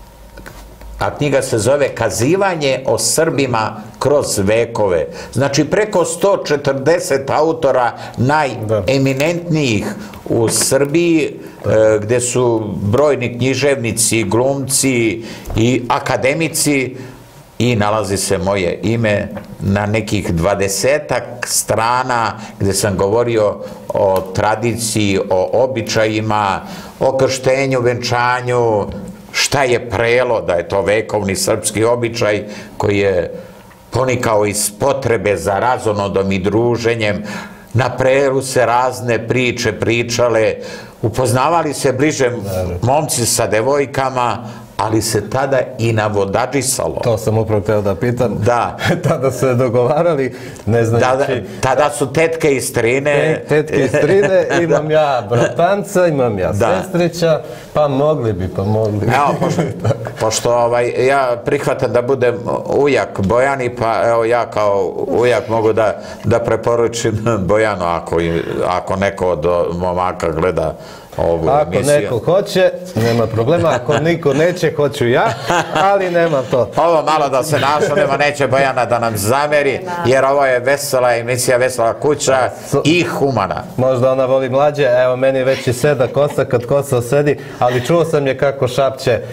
Speaker 3: a knjiga se zove Kazivanje o Srbima kroz vekove. Znači preko sto četrdeset autora najeminentnijih u Srbiji, gde su brojni književnici, glumci i akademici, i nalazi se moje ime na nekih dvadesetak strana gde sam govorio o tradiciji, o običajima, o krštenju, venčanju, šta je prelo, da je to vekovni srpski običaj koji je ponikao iz potrebe za razonodom i druženjem. Na prelu se razne priče pričale, upoznavali se bliže momci sa devojkama, ali se tada i navodadžisalo.
Speaker 1: To sam upravo teo da pitam.
Speaker 3: Da.
Speaker 1: Tada se dogovarali, ne znajući...
Speaker 3: Tada su tetke i strine.
Speaker 1: Tetke i strine, imam ja bratanca, imam ja sestrića, pa mogli bi, pa mogli bi.
Speaker 3: Evo, pošto ja prihvatam da budem ujak Bojani, pa evo ja kao ujak mogu da preporučim Bojanu ako neko od momaka gleda ovu emisiju.
Speaker 1: Ako neko hoće, nema problema. Ako niko neće, hoću ja, ali nema to.
Speaker 3: Ovo malo da se našalimo, neće Bojana da nam zameri, jer ovo je vesela emisija, vesela kuća i humana.
Speaker 1: Možda ona voli mlađe, evo meni već i seda kosa kad kosa sedi, ali čuo sam je kako šapće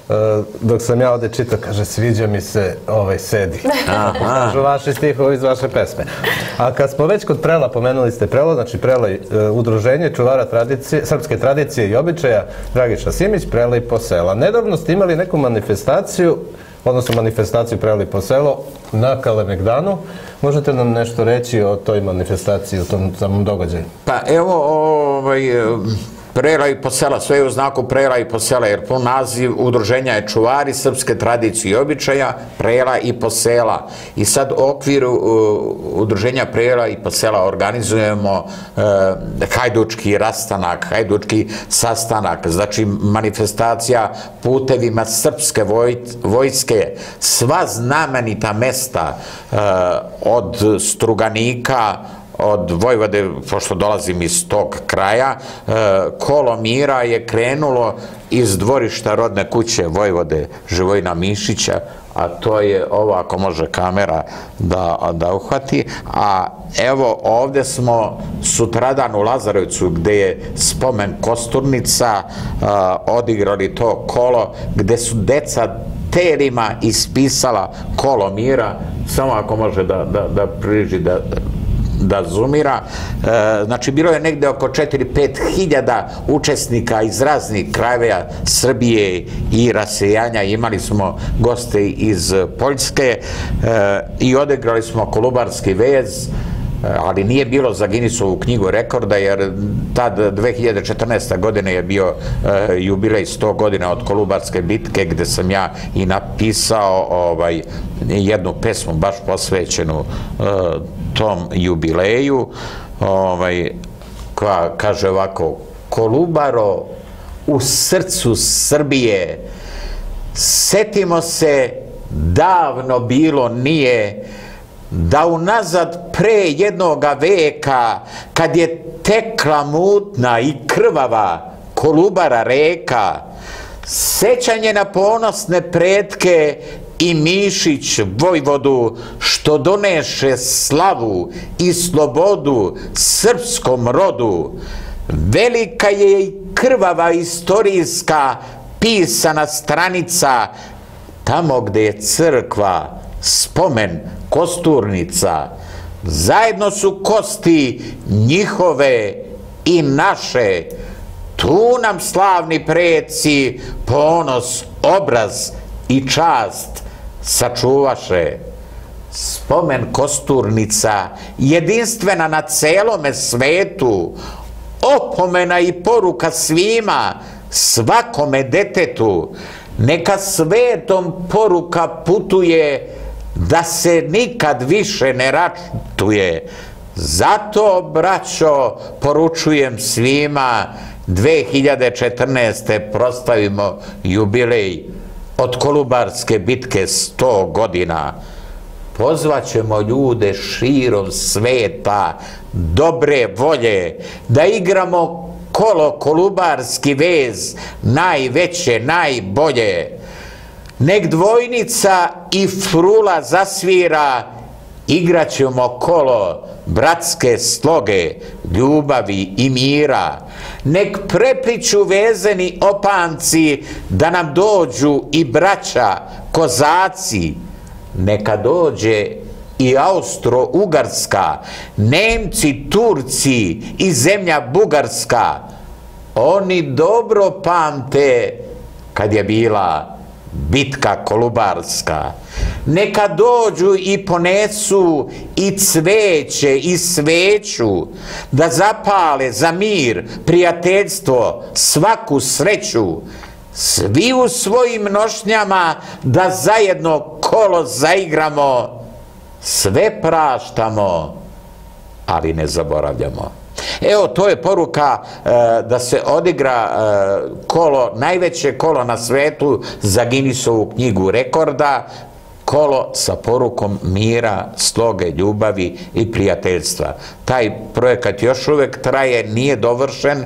Speaker 1: dok sam ja ovde čitao, kaže, sviđa mi se ovaj Sedi. Kažu vaši stihovi iz vaše pesme. A kad smo već kod Prela, pomenuli ste Prelo, znači Prela udruženje čuvara tradicije, srpske tradicije i običaja, Dragiša Simić, Prela i Posela. Nedavno ste imali neku manifestaciju, odnosno manifestaciju Prela i Poselo na Kalemegdanu. Možete nam nešto reći o toj manifestaciji, o tom samom događaju?
Speaker 3: Pa evo, ovaj... Prela i Posela, sve je u znaku Prela i Posela, jer pun naziv udruženja je čuvari srpske tradicije i običaja, Prela i Posela. I sad u okviru udruženja Prela i Posela organizujemo hajdučki rastanak, hajdučki sastanak, znači manifestacija putevima srpske vojske, sva znamenita mesta od Struganika, od Vojvode, pošto dolazim iz tog kraja, kolo mira je krenulo iz dvorišta rodne kuće Vojvode Živojina Mišića, a to je ovo, ako može kamera da uhvati. A evo ovde smo sutradan u Lazarevcu, gde je spomen Kosturnica, odigrali to kolo, gde su deca telima ispisala kolo mira. Samo ako može da priži, da da zoomira. Znači, bilo je negde oko četiri do pet hiljada učesnika iz raznih krajeva Srbije i rasejanja. Imali smo goste iz Poljske i odigrali smo Kolubarski vez, ali nije bilo za Guinnessovu knjigu rekorda, jer tad dve hiljade četrnaeste. godine je bio jubilej sto godina od Kolubarske bitke, gde sam ja i napisao jednu pesmu baš posvećenu tom jubileju, koja kaže ovako: Kolubaro, u srcu Srbije, setimo se, davno bilo nije, da unazad pre jednoga veka, kad je tekla mutna i krvava Kolubara reka, sećanje na ponosne pretke i Mišić Vojvodu, što doneše slavu i slobodu srpskom rodu. Velika je i krvava istorijska pisana stranica, tamo gde je crkva, spomen Kosturnica. Zajedno su kosti njihove i naše, tu nam slavni preci ponos, obraz i čast sačuvaše. Spomen Kosturnica, jedinstvena na celome svetu, opomena i poruka svima, svakome detetu. Neka svetom poruka putuje, da se nikad više ne ratuje. Zato, braćo, poručujem svima, dve hiljade četrnaeste. proslavimo jubilej od Kolubarske bitke sto godina. Pozvaćemo ljude širom sveta, dobre volje, da igramo kolo Kolubarski vez, najveće, najbolje. Nek dvojnica i frula zasvira, igraćemo kolo bratske sloge, ljubavi i mira. Nek prepliču vezeni opanci, da nam dođu i braća kozaci. Neka dođe i Austro-Ugarska, Nemci, Turci i zemlja Bugarska. Oni dobro pamte kad je bila bitka Kolubarska. Neka dođu i ponesu i cveće i sveću, da zapale za mir, prijateljstvo, svaku sreću. Svi u svojim nošnjama da zajedno kolo zaigramo, sve praštamo, ali ne zaboravljamo. Evo, to je poruka da se odigra kolo, najveće kolo na svetu za Guinnessovu knjigu rekorda, kolo sa porukom mira, sloge, ljubavi i prijateljstva. Taj projekat još uvek traje, nije dovršen,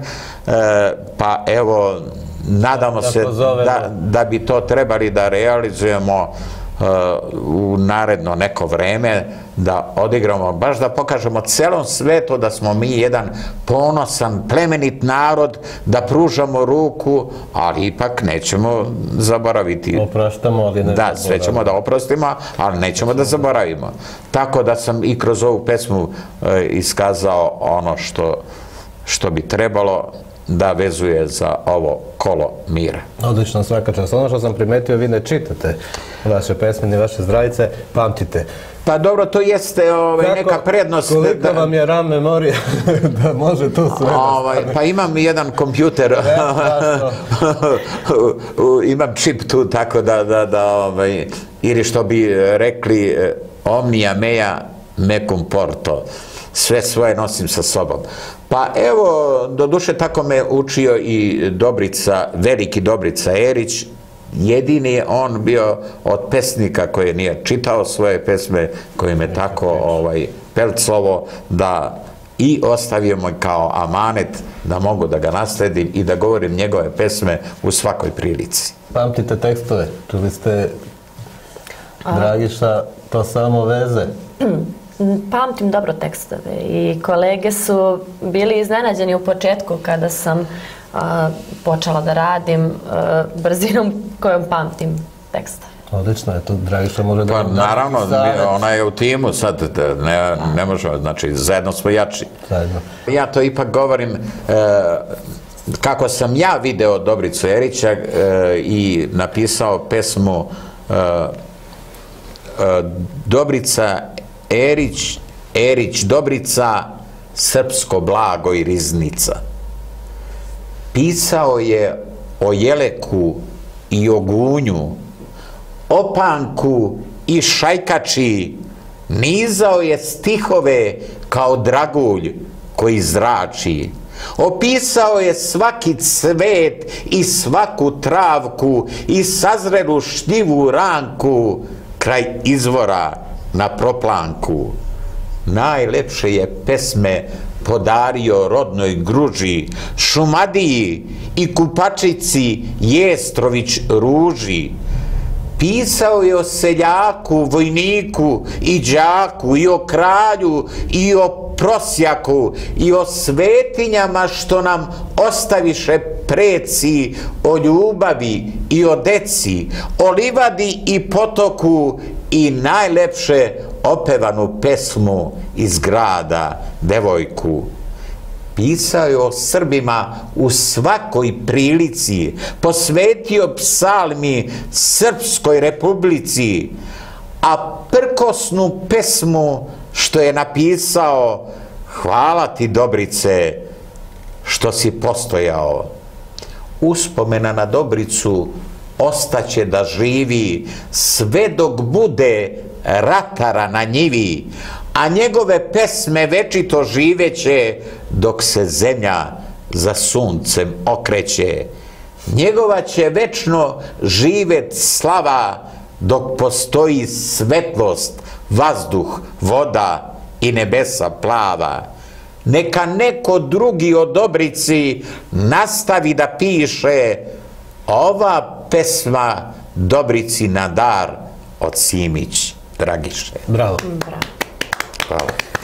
Speaker 3: pa evo, nadamo se da bi to trebali da realizujemo u naredno neko vreme da odigramo, baš da pokažemo celom svetu da smo mi jedan ponosan, plemenit narod, da pružamo ruku, ali ipak nećemo zaboraviti.
Speaker 1: Opraštamo, ali ne
Speaker 3: da, sve ćemo da oprostimo, ali nećemo da zaboravimo. Tako da sam i kroz ovu pesmu iskazao ono što, što bi trebalo da vezuje za ovo kolo mira.
Speaker 1: Odlično, svaka čast. Ono što sam primetio, vi ne čitate vaše pesme ni vaše zdravice, pamtite.
Speaker 3: Pa dobro, to jeste neka prednost.
Speaker 1: Koliko vam je RAM memorija da može to sve?
Speaker 3: Pa imam jedan kompjuter, imam čip tu, tako da, ili što bi rekli, omnia mea mecum porto. Sve svoje nosim sa sobom. Pa evo, doduše tako me učio i Dobrica, veliki Dobrica Erić. Jedini je on bio od pesnika koji nije čitao svoje pesme, koji me tako pelcovo da i ostavio moj kao amanet da mogu da ga nasledim i da govorim njegove pesme u svakoj prilici.
Speaker 1: Pamtite tekstove, čuli ste Dragiša, to samo veze.
Speaker 2: Pamtim dobro tekstove i kolege su bili iznenađeni u početku kada sam počela da radim brzinom kojom pamtim tekstove.
Speaker 1: Odlično je to, Dragiša može da...
Speaker 3: Pa naravno, ona je u timu sad, ne možemo, znači zajedno smo jači. Ja to ipak govorim kako sam ja video Dobricu Erića i napisao pesmu Dobrica Erić, Erić Dobrica, srpsko blago i riznica. Pisao je o Jeleku i o Gunju, opanku i šajkači, nizao je stihove kao dragulj koji zrači. Opisao je svaki cvet i svaku travku i sazrelu šljivu ranku kraj izvora na proplanku. Najlepše je pesme podario rodnoj Gruži, Šumadiji i kupačici Jestrović Ruži. Pisao je o seljaku, vojniku i đaku, i o kralju, i o prosjaku, i o svetinjama što nam ostaviše preci, o ljubavi i o deci, o livadi i potoku i najlepše opevanu pesmu iz grada, devojku. Pisao je o Srbima u svakoj prilici, posvetio psalmi Srpskoj republici, a prkosnu pesmu što je napisao, hvala ti Dobrice što si postojao. Uspomena na Dobricu ostaće da živi sve dok bude ratara na njivi, a njegove pesme večito živeće dok se zemlja za suncem okreće. Njegova će večno živet slava dok postoji svetlost, vazduh, voda i nebesa plava. Neka neko drugi o Dobrici nastavi da piše, ova pesma Dobrici na dar od Simić Dragiše.
Speaker 1: Bravo.
Speaker 3: Hvala.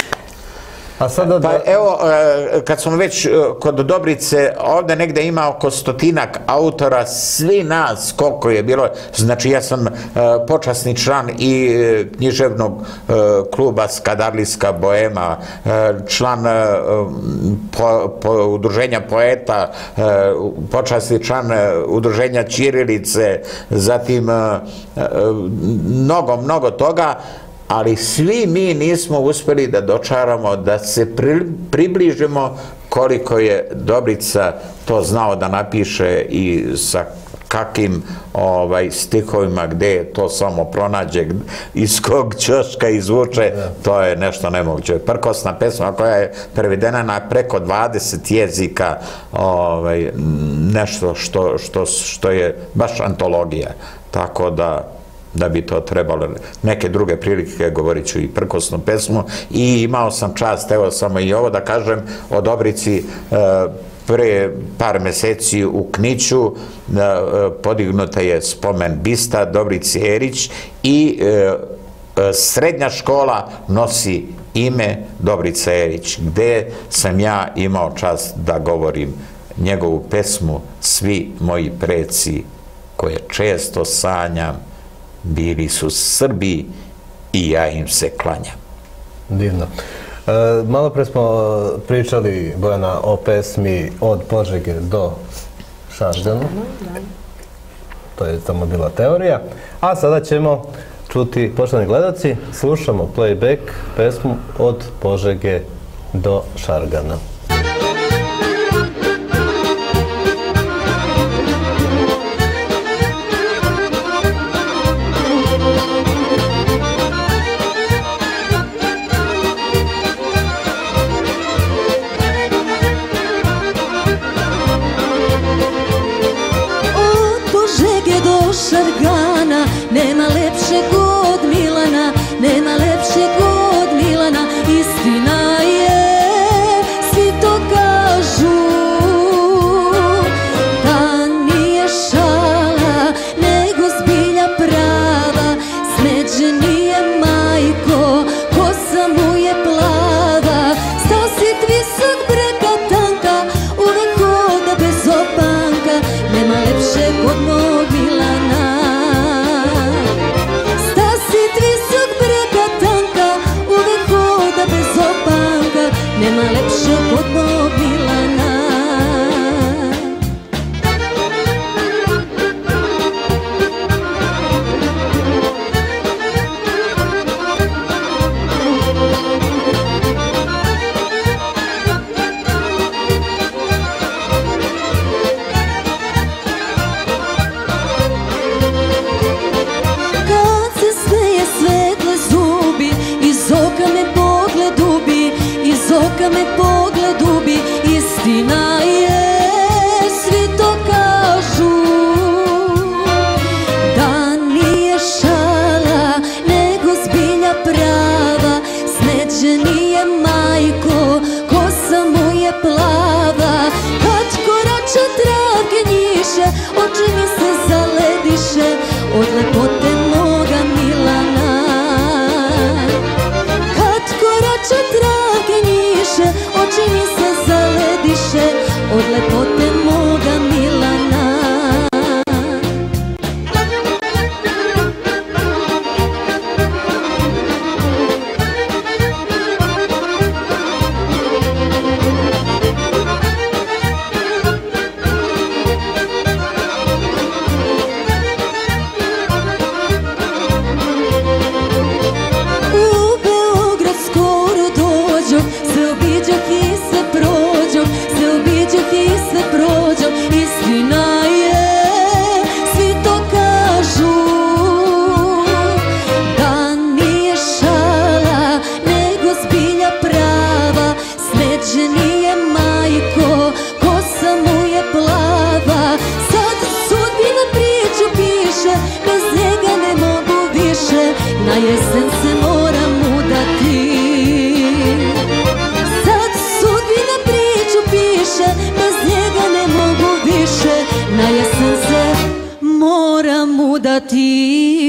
Speaker 1: Pa
Speaker 3: evo, kad smo već kod Dobrice, ovde negde ima oko stotinak autora, svi nas, koliko je bilo, znači ja sam počasni član i književnog kluba Skadarlijska boema, član udruženja poeta, počasni član udruženja Ćirilice, zatim mnogo, mnogo toga, ali svi mi nismo uspeli da dočaramo, da se približimo koliko je Dobrica to znao da napiše i sa kakim stihovima, gde je to samo pronađe, iz kog ćoška izvuče, to je nešto nemoguće. Prkosna pesma koja je prevedena na preko dvadeset jezika, nešto što je baš antologija. Tako da da bi to trebalo neke druge prilike, govorit ću i prkosnu pesmu. I imao sam čast, evo samo i ovo da kažem, o Dobrici. Pre par meseci u Kniću podignuta je spomen bista Dobrici Erić i srednja škola nosi ime Dobrica Erić, gde sam ja imao čast da govorim njegovu pesmu Svi moji preci koje često sanjam, bili su Srbi i ja im se klanjam.
Speaker 1: Divno. Malo pre smo pričali, Bojana, o pesmi Od Požege do Šargana. To je tamo bila teorija. A sada ćemo čuti, poštovani gledaci, slušamo playback pesmu Od Požege do Šargana.
Speaker 4: Šargana, nema lepšeg od Milana, nema lepšeg od Milana, istina je, svi to kažu, da nije šala, nego zbilja prava, smeđe nije majko, kosa mu je plava, stasit visok, breka tanka, uvek hoda bez opanka, nema lepšeg od mog Milana. Nema lepšeg od mog Milana. Kad se smeje svetle zubi, iz oka me pogled ubi, iz oka me pogled ubi, istina je, svi to kažu, da nije šala, nego zbilja prava, smeđe nije majko, kosa mu je plava, kad korača travke njiše, oči mi se zalediše, od lepote moga Milana. Kad korača travke njiše, oči mi se zalediše, od lepote moga Milana. Istina je, svi to kažu, da nije šala, nego zbilja prava, smeđe nije majko, kosa mu je plava, sad sudbina priču piše, bez njega ne mogu više, na jesen se moram udati. Sad sudbina priču piše, bez njega ne mogu više, na jesen se moram udati.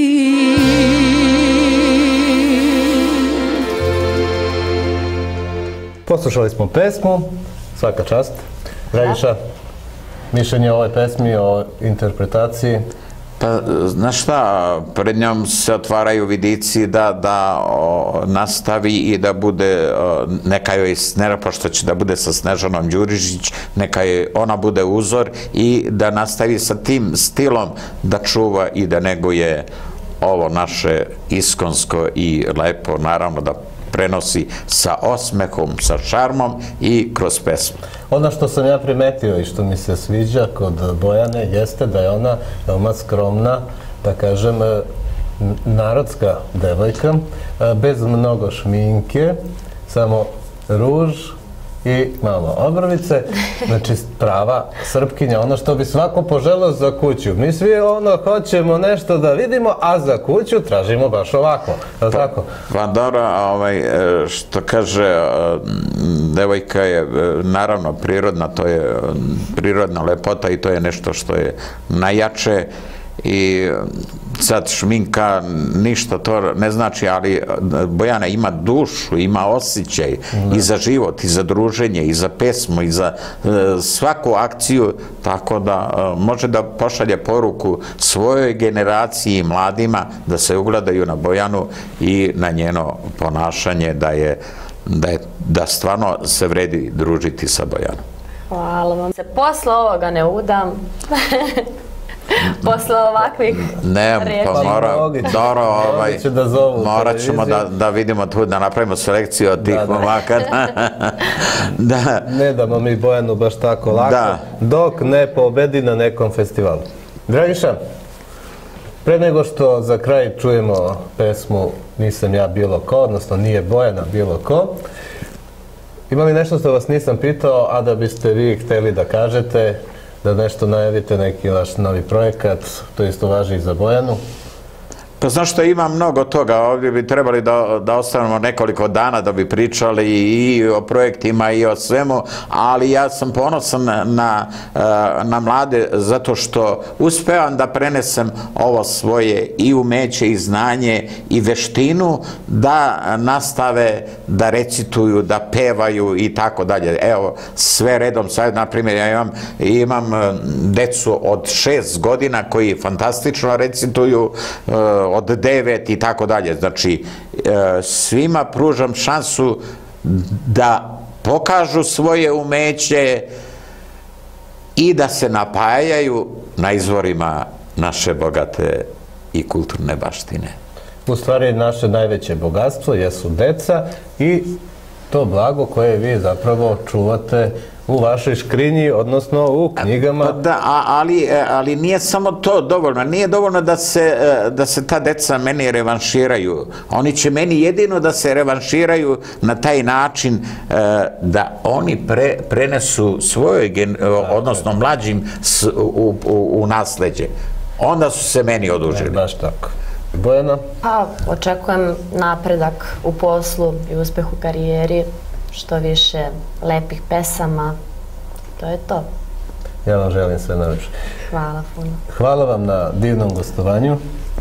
Speaker 1: Poslušali smo pesmu, svaka čast. Dragiša, mišljenje o ovoj pesmi, o interpretaciji?
Speaker 3: Pa, znaš šta, pred njom se otvaraju vidici da, da o, nastavi i da bude, o, neka joj snera, pošto će da bude sa Snežanom Đurišić, neka joj ona bude uzor i da nastavi sa tim stilom da čuva i da neguje ovo naše iskonsko i lepo, naravno da prenosi sa osmehom, sa šarmom i kroz pesmu.
Speaker 1: Ono što sam ja primetio i što mi se sviđa kod Bojane jeste da je ona veoma skromna, da kažem, narodska devojka, bez mnogo šminke, samo ruž i malo obrvice. Znači, prava Srpkinja, ono što bi svako poželeo za kuću. Mi svi ono hoćemo nešto da vidimo, a za kuću tražimo baš ovako. Je li tako?
Speaker 3: Pa dobro, ovaj, što kaže, devojka je naravno prirodna, to je prirodna lepota i to je nešto što je najjače. I sad šminka ništa to ne znači, ali Bojana ima dušu, ima osjećaj i za život, i za druženje, i za pesmu, i za svaku akciju, tako da može da pošalje poruku svojoj generaciji i mladima da se ugledaju na Bojanu i na njeno ponašanje, da je da, je, da stvarno se vredi družiti sa Bojanom.
Speaker 2: Hvala vam. Se posle ovoga ne udam. Posle ovakvih
Speaker 3: ne,
Speaker 2: reči.
Speaker 3: pa mora, dobro, ovaj, morat ćemo da, da vidimo tu, da napravimo selekciju od tih da, momaka. Da.
Speaker 1: Ne damo mi Bojanu baš tako lako,
Speaker 3: da.
Speaker 1: Dok ne pobedi na nekom festivalu. Dragiša, pre nego što za kraj čujemo pesmu Nisam ja bilo ko, odnosno Nije Bojana bilo ko, ima li nešto što vas nisam pitao, a da biste vi hteli da kažete, da nešto najavite, neki vaš novi projekat, to isto važi i za Bojanu?
Speaker 3: Pa znaš što, ima mnogo toga, ovdje bi trebali da, da ostavimo nekoliko dana da bi pričali i o projektima i o svemu, ali ja sam ponosan na, na mlade zato što uspevam da prenesem ovo svoje i umeće i znanje i veštinu da nastave da recituju, da pevaju i tako dalje. Evo, sve redom, sad na primjer ja imam, imam decu od šest godina koji fantastično recituju, od devet i tako dalje. Znači, svima pružam šansu da pokažu svoje umeće i da se napajaju na izvorima naše bogate i kulturne baštine.
Speaker 1: U stvari, naše najveće bogatstvo jesu deca i to blago koje vi zapravo čuvate u vašoj škrinji, odnosno u knjigama.
Speaker 3: Pa da, ali, ali nije samo to dovoljno. Nije dovoljno da se, da se ta deca meni revanširaju. Oni će meni jedino da se revanširaju na taj način da oni pre, prenesu svojoj, odnosno mlađim u, u, u nasleđe. Onda su se meni odužili.
Speaker 1: Ne, baš tako. Bojana?
Speaker 2: Pa, očekujem napredak u poslu i uspeh u karijeri, što više lepih pesama, to je to.
Speaker 1: Ja vam želim sve najlepše.
Speaker 2: Hvala puno.
Speaker 1: Hvala vam na divnom gostovanju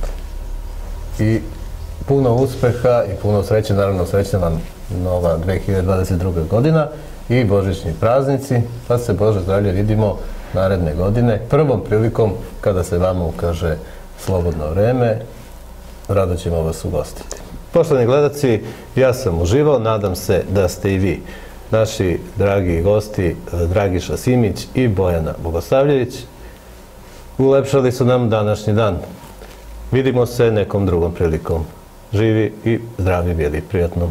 Speaker 1: i puno uspeha i puno sreće, naravno srećna vam nova dve hiljade dvadeset druga. godina i božićni praznici, pa se Bože zdravlje vidimo naredne godine, prvom prilikom kada se vama ukaže slobodno vreme, rado ćemo vas ugostiti. Poštovani gledaci, ja sam uživao, nadam se da ste i vi. Naši dragi gosti, Dragiša Simić i Bojana Bogosavljević, ulepšali su nam današnji dan. Vidimo se nekom drugom prilikom. Živi i zdravi bili. Prijatno.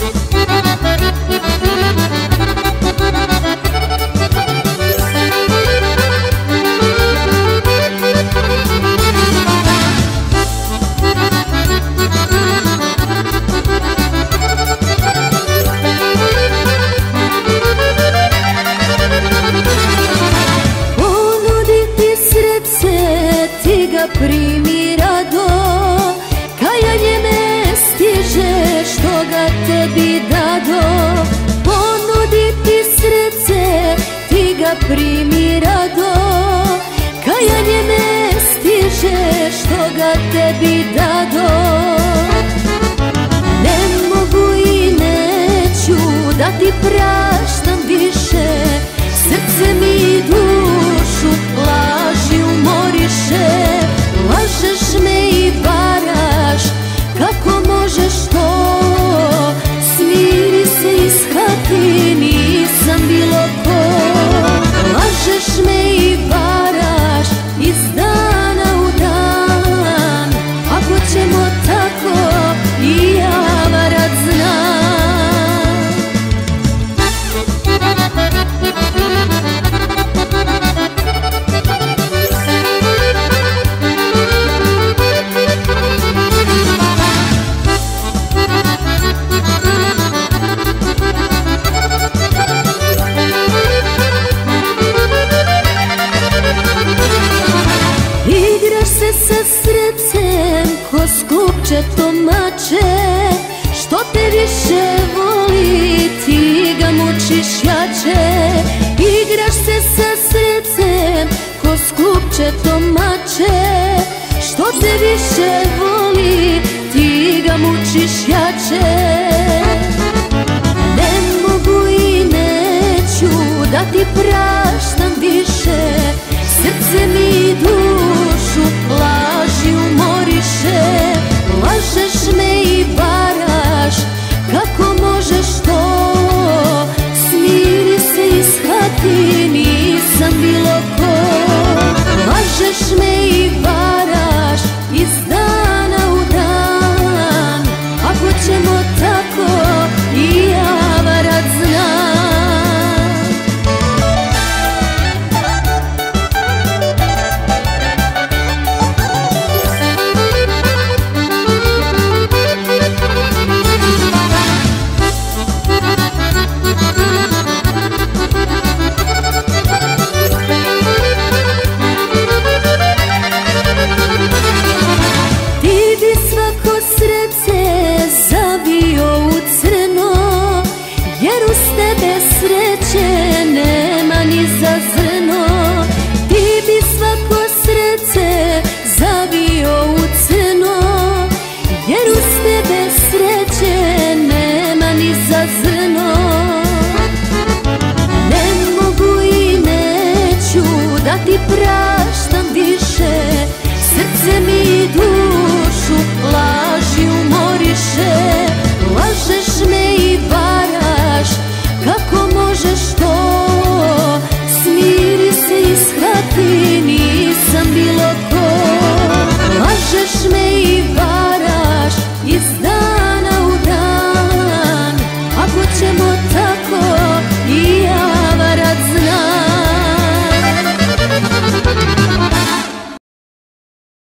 Speaker 4: Primi rado, kajanje me stiže što ga tebi dado. Ponudi ti srce, ti ga primi rado, kajanje me stiže što ga tebi dado. Ne mogu i neću da ti praštam više, srce mi dušu laži umoriše. Lažeš me i varaš, kako možeš to? Smiri se i shvati, nisam bilo ko. Lažeš me i varaš iz dana u dan, ako ćemo te više voli, ti ga mučiš jače. Igraš se sa srcem ko s klupčetom mače. Što te više voli, ti ga mučiš jače. Ne mogu i neću da ti praštam više, srce mi dušu laži umoriše. Lažeš me i varaš, kako možeš to? Smiri se i shvati, nisam bilo ko. Lažeš me i varaš iz dana u dan. Ako ćemo tako, i ja varat znam. Nema ni za zrno, ti bi svako srce zavio u crno, jer uz tebe sreće nema ni za zrno. Ne mogu i neću da ti praštam više, srce mi dušu laži umoriše. Lažeš me i varaš, kako možeš to?